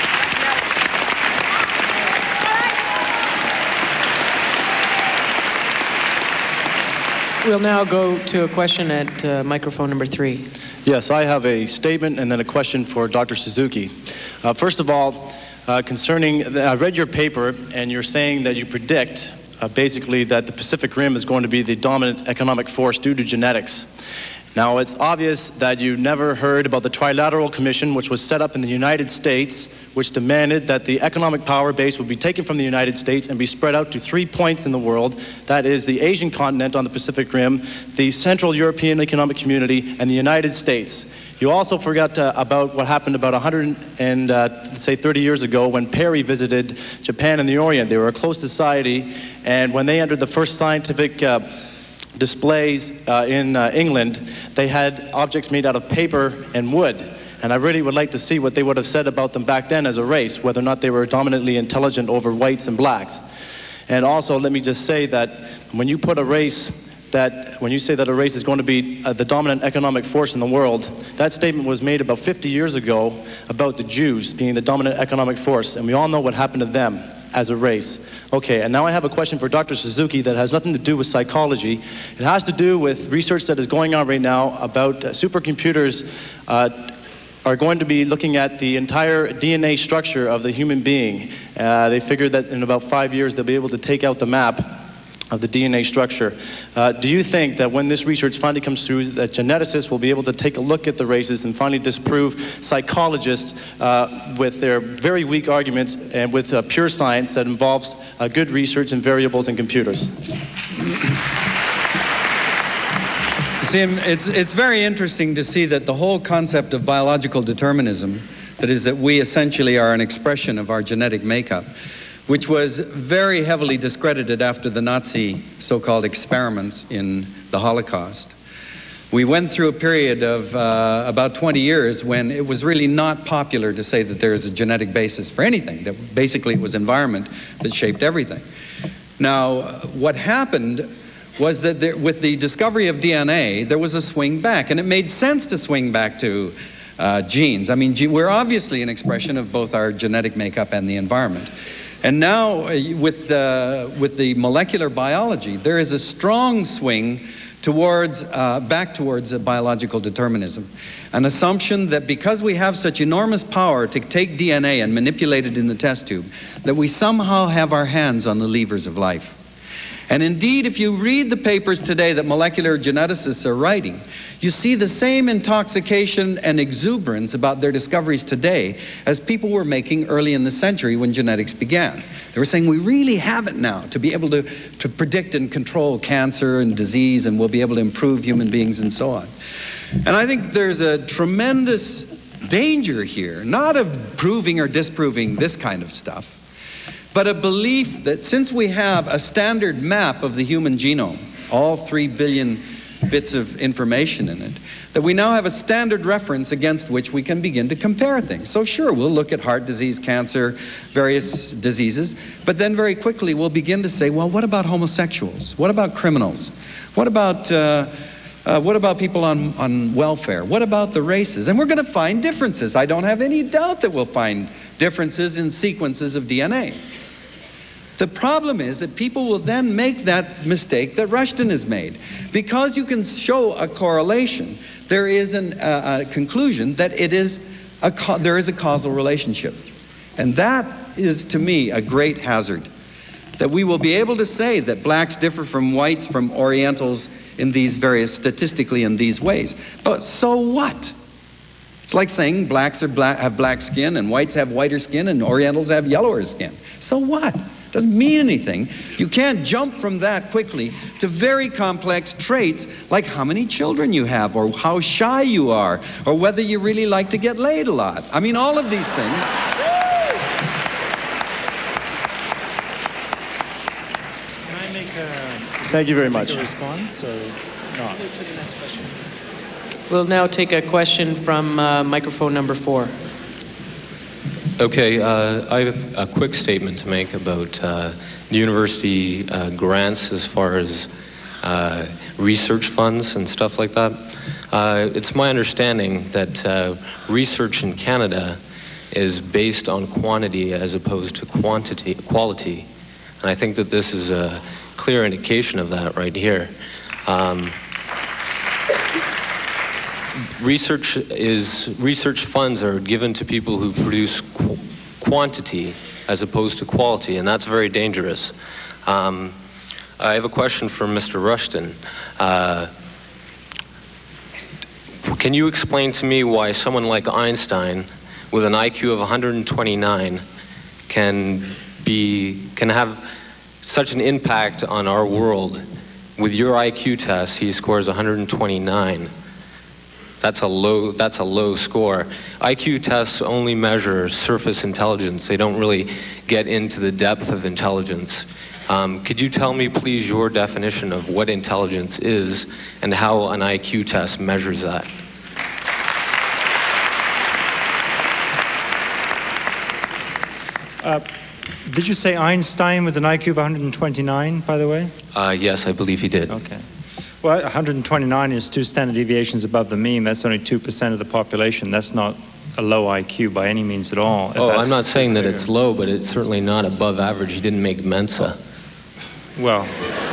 We'll now go to a question at microphone number 3. Yes, I have a statement and then a question for Dr. Suzuki. First of all, concerning, I read your paper and you're saying that you predict basically that the Pacific Rim is going to be the dominant economic force due to genetics. Now, it's obvious that you never heard about the Trilateral Commission, which was set up in the United States, which demanded that the economic power base would be taken from the United States and be spread out to 3 points in the world. That is the Asian continent on the Pacific Rim, the Central European Economic Community, and the United States. You also forgot about what happened about 30 years ago when Perry visited Japan and the Orient. They were a close society, and when they entered the first scientific displays in England, they had objects made out of paper and wood. And I really would like to see what they would have said about them back then as a race, whether or not they were dominantly intelligent over whites and blacks. And also, let me just say that when you put a race when you say that a race is going to be the dominant economic force in the world, that statement was made about 50 years ago about the Jews being the dominant economic force, and we all know what happened to them as a race. Okay, and now I have a question for Dr. Suzuki that has nothing to do with psychology. It has to do with research that is going on right now about supercomputers are going to be looking at the entire DNA structure of the human being. They figure that in about 5 years they'll be able to take out the map of the DNA structure. Do you think that when this research finally comes through, that geneticists will be able to take a look at the races and finally disprove psychologists with their very weak arguments and with pure science that involves good research and variables and computers? See, it's very interesting to see that the whole concept of biological determinism, that is that we essentially are an expression of our genetic makeup, which was very heavily discredited after the Nazi so-called experiments in the Holocaust. We went through a period of about 20 years when it was really not popular to say that there is a genetic basis for anything, that basically it was environment that shaped everything. Now, what happened was that with the discovery of DNA, there was a swing back, and it made sense to swing back to genes. I mean, we're obviously an expression of both our genetic makeup and the environment. And now, with the molecular biology, there is a strong swing towards, back towards biological determinism. An assumption that because we have such enormous power to take DNA and manipulate it in the test tube, that we somehow have our hands on the levers of life. And indeed, if you read the papers today that molecular geneticists are writing, you see the same intoxication and exuberance about their discoveries today as people were making early in the century when genetics began. They were saying, we really have it now to be able to predict and control cancer and disease, and we'll be able to improve human beings and so on. And I think there's a tremendous danger here, not of proving or disproving this kind of stuff, but a belief that since we have a standard map of the human genome, all 3 billion bits of information in it, that we now have a standard reference against which we can begin to compare things. So sure, we'll look at heart disease, cancer, various diseases, but then very quickly we'll begin to say, well, what about homosexuals? What about criminals? What about people on welfare? What about the races? And we're going to find differences. I don't have any doubt that we'll find differences in sequences of DNA. The problem is that people will then make that mistake that Rushton has made. Because you can show a correlation, there is a conclusion that there is a causal relationship. And that is, to me, a great hazard. That we will be able to say that blacks differ from whites, from Orientals in these statistically in these ways. But so what? It's like saying blacks have black skin and whites have whiter skin and Orientals have yellower skin. So what? Doesn't mean anything. You can't jump from that quickly to very complex traits like how many children you have, or how shy you are, or whether you really like to get laid a lot. I mean, all of these things. Can I make Thank you very much. A response or not? We'll now take a question from microphone number 4. Okay, I have a quick statement to make about the university grants as far as research funds and stuff like that. It's my understanding that research in Canada is based on quantity as opposed to quality. And I think that this is a clear indication of that right here. Research funds are given to people who produce quantity as opposed to quality, and that's very dangerous. I have a question for Mr. Rushton. Can you explain to me why someone like Einstein, with an IQ of 129, can have such an impact on our world? With your IQ test, he scores 129. That's a low score. IQ tests only measure surface intelligence. They don't really get into the depth of intelligence. Could you tell me, please, your definition of what intelligence is and how an IQ test measures that? Did you say Einstein with an IQ of 129, by the way? Yes, I believe he did. Okay. Well, 129 is 2 standard deviations above the mean. That's only 2% of the population. That's not a low IQ by any means at all. Oh, I'm not saying that it's low, but it's certainly not above average. He didn't make Mensa. Well,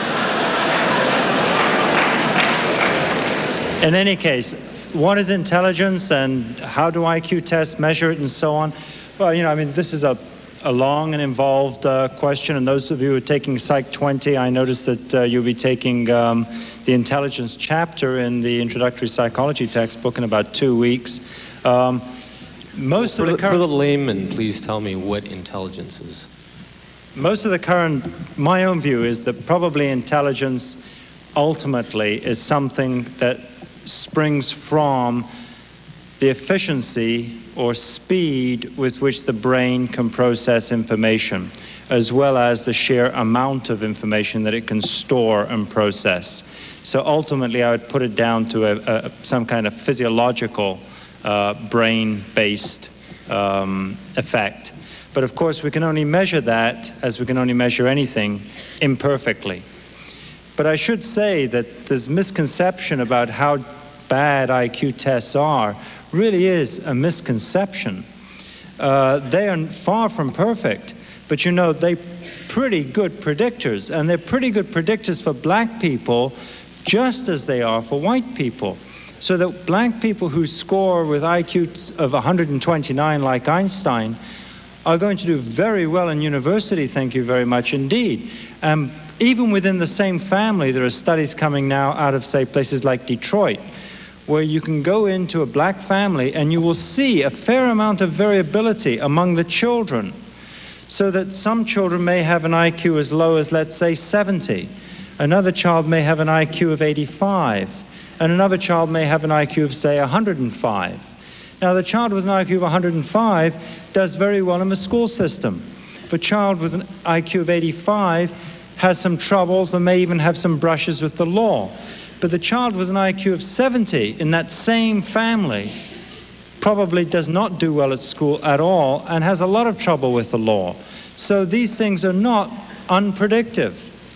in any case, what is intelligence and how do IQ tests measure it and so on? Well, I mean, this is a long and involved question, and those of you who are taking Psych 20, I noticed that you'll be taking the intelligence chapter in the introductory psychology textbook in about 2 weeks. For the layman, please tell me what intelligence is. My own view is that probably intelligence ultimately is something that springs from the efficiency or speed with which the brain can process information, as well as the sheer amount of information that it can store and process. So ultimately, I would put it down to some kind of physiological brain-based effect. But of course, we can only measure that, as we can only measure anything, imperfectly. But I should say that this misconception about how bad IQ tests are really is a misconception. They are far from perfect, but they're pretty good predictors, and they're pretty good predictors for black people just as they are for white people. So that black people who score with IQs of 129 like Einstein are going to do very well in university, thank you very much indeed. Even within the same family, there are studies coming now out of, say, places like Detroit, where you can go into a black family and you will see a fair amount of variability among the children, so that some children may have an IQ as low as, let's say, 70. Another child may have an IQ of 85, and another child may have an IQ of, say, 105. Now, the child with an IQ of 105 does very well in the school system. The child with an IQ of 85 has some troubles and may even have some brushes with the law. But the child with an IQ of 70 in that same family probably does not do well at school at all and has a lot of trouble with the law. So these things are not unpredictive.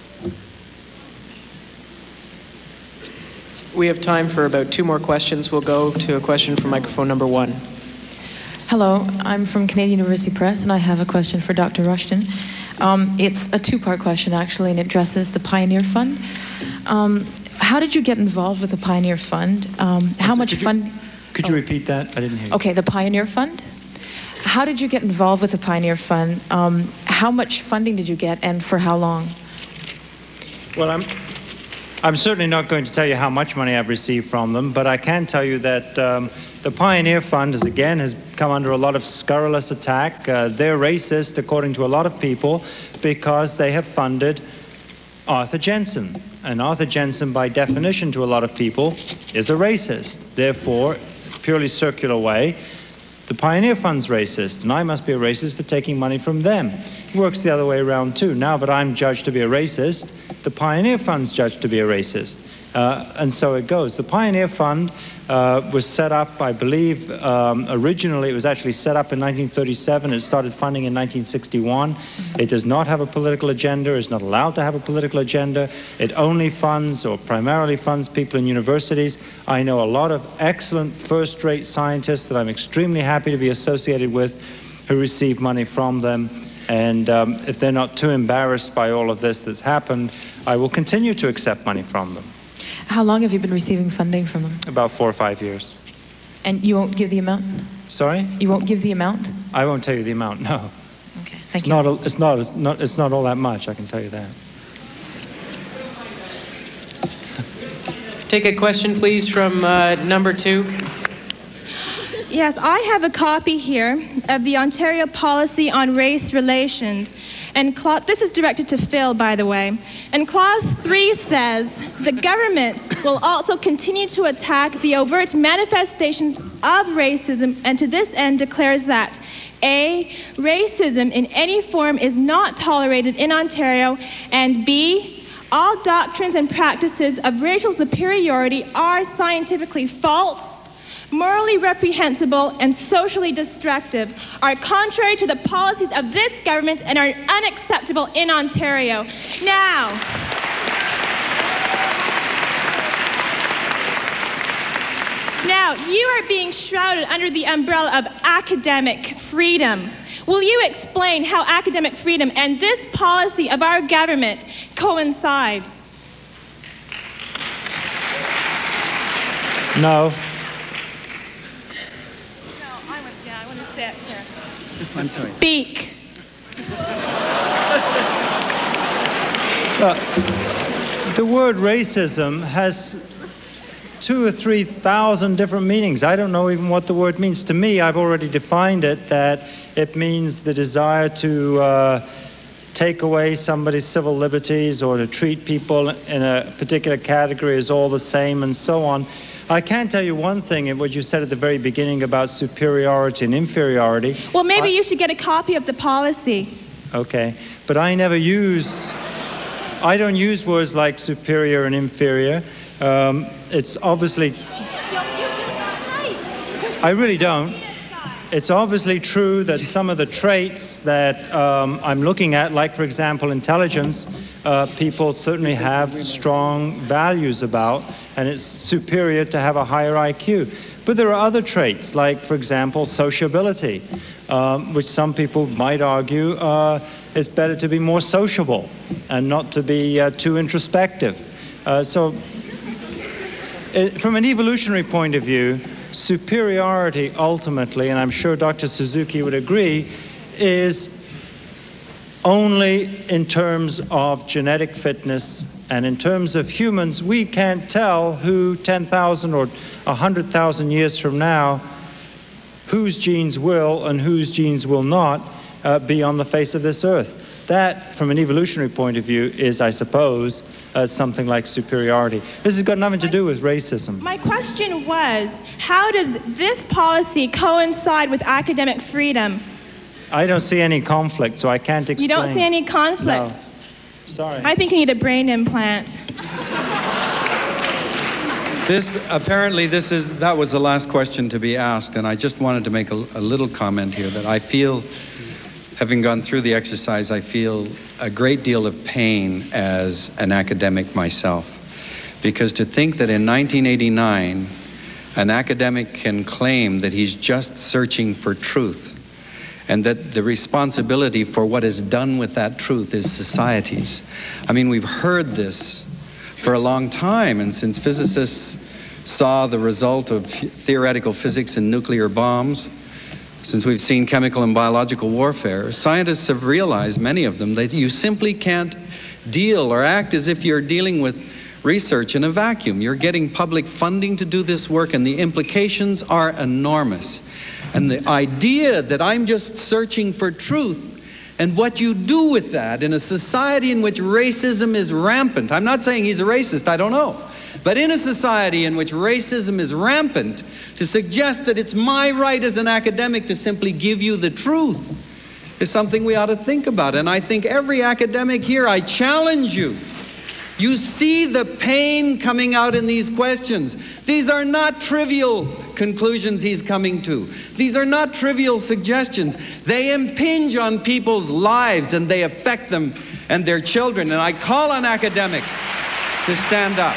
We have time for about 2 more questions. We'll go to a question from microphone number 1. Hello, I'm from Canadian University Press, and I have a question for Dr. Rushton. It's a 2-part question, actually, and it addresses the Pioneer Fund. How did you get involved with the Pioneer Fund? How much fund? Could you repeat that? I didn't hear you. Okay, the Pioneer Fund. How did you get involved with the Pioneer Fund? How much funding did you get, and for how long? Well, I'm certainly not going to tell you how much money I've received from them, but I can tell you that the Pioneer Fund has come under a lot of scurrilous attack. They're racist, according to a lot of people, because they have funded Arthur Jensen. And Arthur Jensen, by definition to a lot of people, is a racist. Therefore, purely circular way, the Pioneer Fund's racist, and I must be a racist for taking money from them. It works the other way around too. Now that I'm judged to be a racist, the Pioneer Fund's judged to be a racist. And so it goes. The Pioneer Fund was set up, I believe, originally it was actually set up in 1937. It started funding in 1961. It does not have a political agenda. It's not allowed to have a political agenda. It only funds, or primarily funds, people in universities. I know a lot of excellent first-rate scientists that I'm extremely happy to be associated with who receive money from them. And if they're not too embarrassed by all of this that's happened, I will continue to accept money from them. How long have you been receiving funding from them? About 4 or 5 years. And you won't give the amount? Sorry? You won't give the amount? I won't tell you the amount, no. Okay, thank you. It's not all that much, I can tell you that. take a question, please, from number 2. Yes, I have a copy here of the Ontario Policy on Race Relations. And this is directed to Phil, by the way. And Clause 3 says, the government will also continue to attack the overt manifestations of racism, and to this end declares that A, racism in any form is not tolerated in Ontario, and B, all doctrines and practices of racial superiority are scientifically false, morally reprehensible, and socially destructive, are contrary to the policies of this government, and are unacceptable in Ontario. Now, you are being shrouded under the umbrella of academic freedom. Will you explain how academic freedom and this policy of our government coincides? No. I want to stay up here. I'm sorry. Speak. The word racism has 2,000 or 3,000 different meanings. I don't know even what the word means. To me, I've already defined it, that it means the desire to take away somebody's civil liberties or to treat people in a particular category as all the same and so on. I can tell you one thing in what you said at the very beginning about superiority and inferiority. Well, maybe you should get a copy of the policy. Okay, but I don't use words like superior and inferior. It's obviously... I really don't. It's obviously true that some of the traits that I'm looking at, like, for example, intelligence, people certainly have strong values about, and it's superior to have a higher IQ. But there are other traits, like, for example, sociability, which some people might argue it's better to be more sociable and not to be too introspective. From an evolutionary point of view, superiority ultimately, and I'm sure Dr. Suzuki would agree, is only in terms of genetic fitness, and in terms of humans, we can't tell who 10,000 or 100,000 years from now, whose genes will and whose genes will not be on the face of this earth. That, from an evolutionary point of view, is, I suppose, something like superiority. This has got nothing to do with racism. My question was, how does this policy coincide with academic freedom? I don't see any conflict, so I can't explain. You don't see any conflict? No. Sorry. I think you need a brain implant. That was the last question to be asked, and I just wanted to make a little comment here that I feel, having gone through the exercise, I feel a great deal of pain as an academic myself. Because to think that in 1989, an academic can claim that he's just searching for truth, and that the responsibility for what is done with that truth is society's. I mean, we've heard this for a long time, and since physicists saw the result of theoretical physics and nuclear bombs, since we've seen chemical and biological warfare, scientists have realized, many of them, that you simply can't deal or act as if you're dealing with research in a vacuum. You're getting public funding to do this work, and the implications are enormous. And the idea that I'm just searching for truth, and what you do with that in a society in which racism is rampant. I'm not saying he's a racist, I don't know. But in a society in which racism is rampant, to suggest that it's my right as an academic to simply give you the truth is something we ought to think about. And I think every academic here, I challenge you. You see the pain coming out in these questions. These are not trivial conclusions he's coming to. These are not trivial suggestions. They impinge on people's lives, and they affect them and their children. And I call on academics to stand up.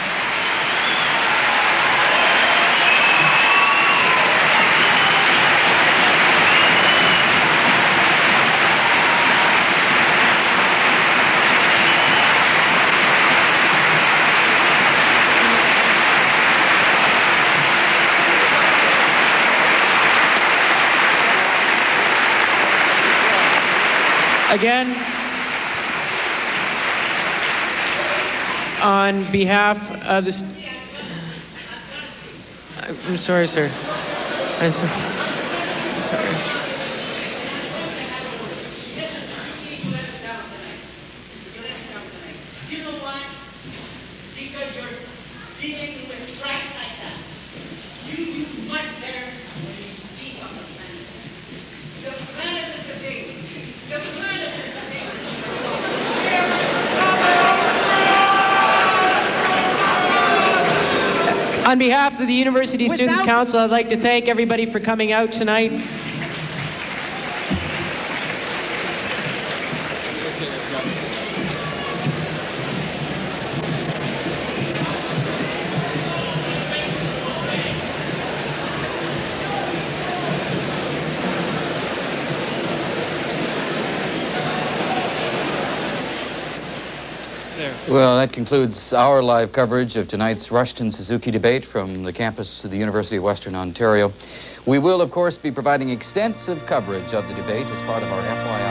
Again, on behalf of the... I'm sorry, sir. I'm sorry, sir. On behalf of the University Students' Council, I'd like to thank everybody for coming out tonight. Well, that concludes our live coverage of tonight's Rushton Suzuki debate from the campus of the University of Western Ontario. We will, of course, be providing extensive coverage of the debate as part of our FYI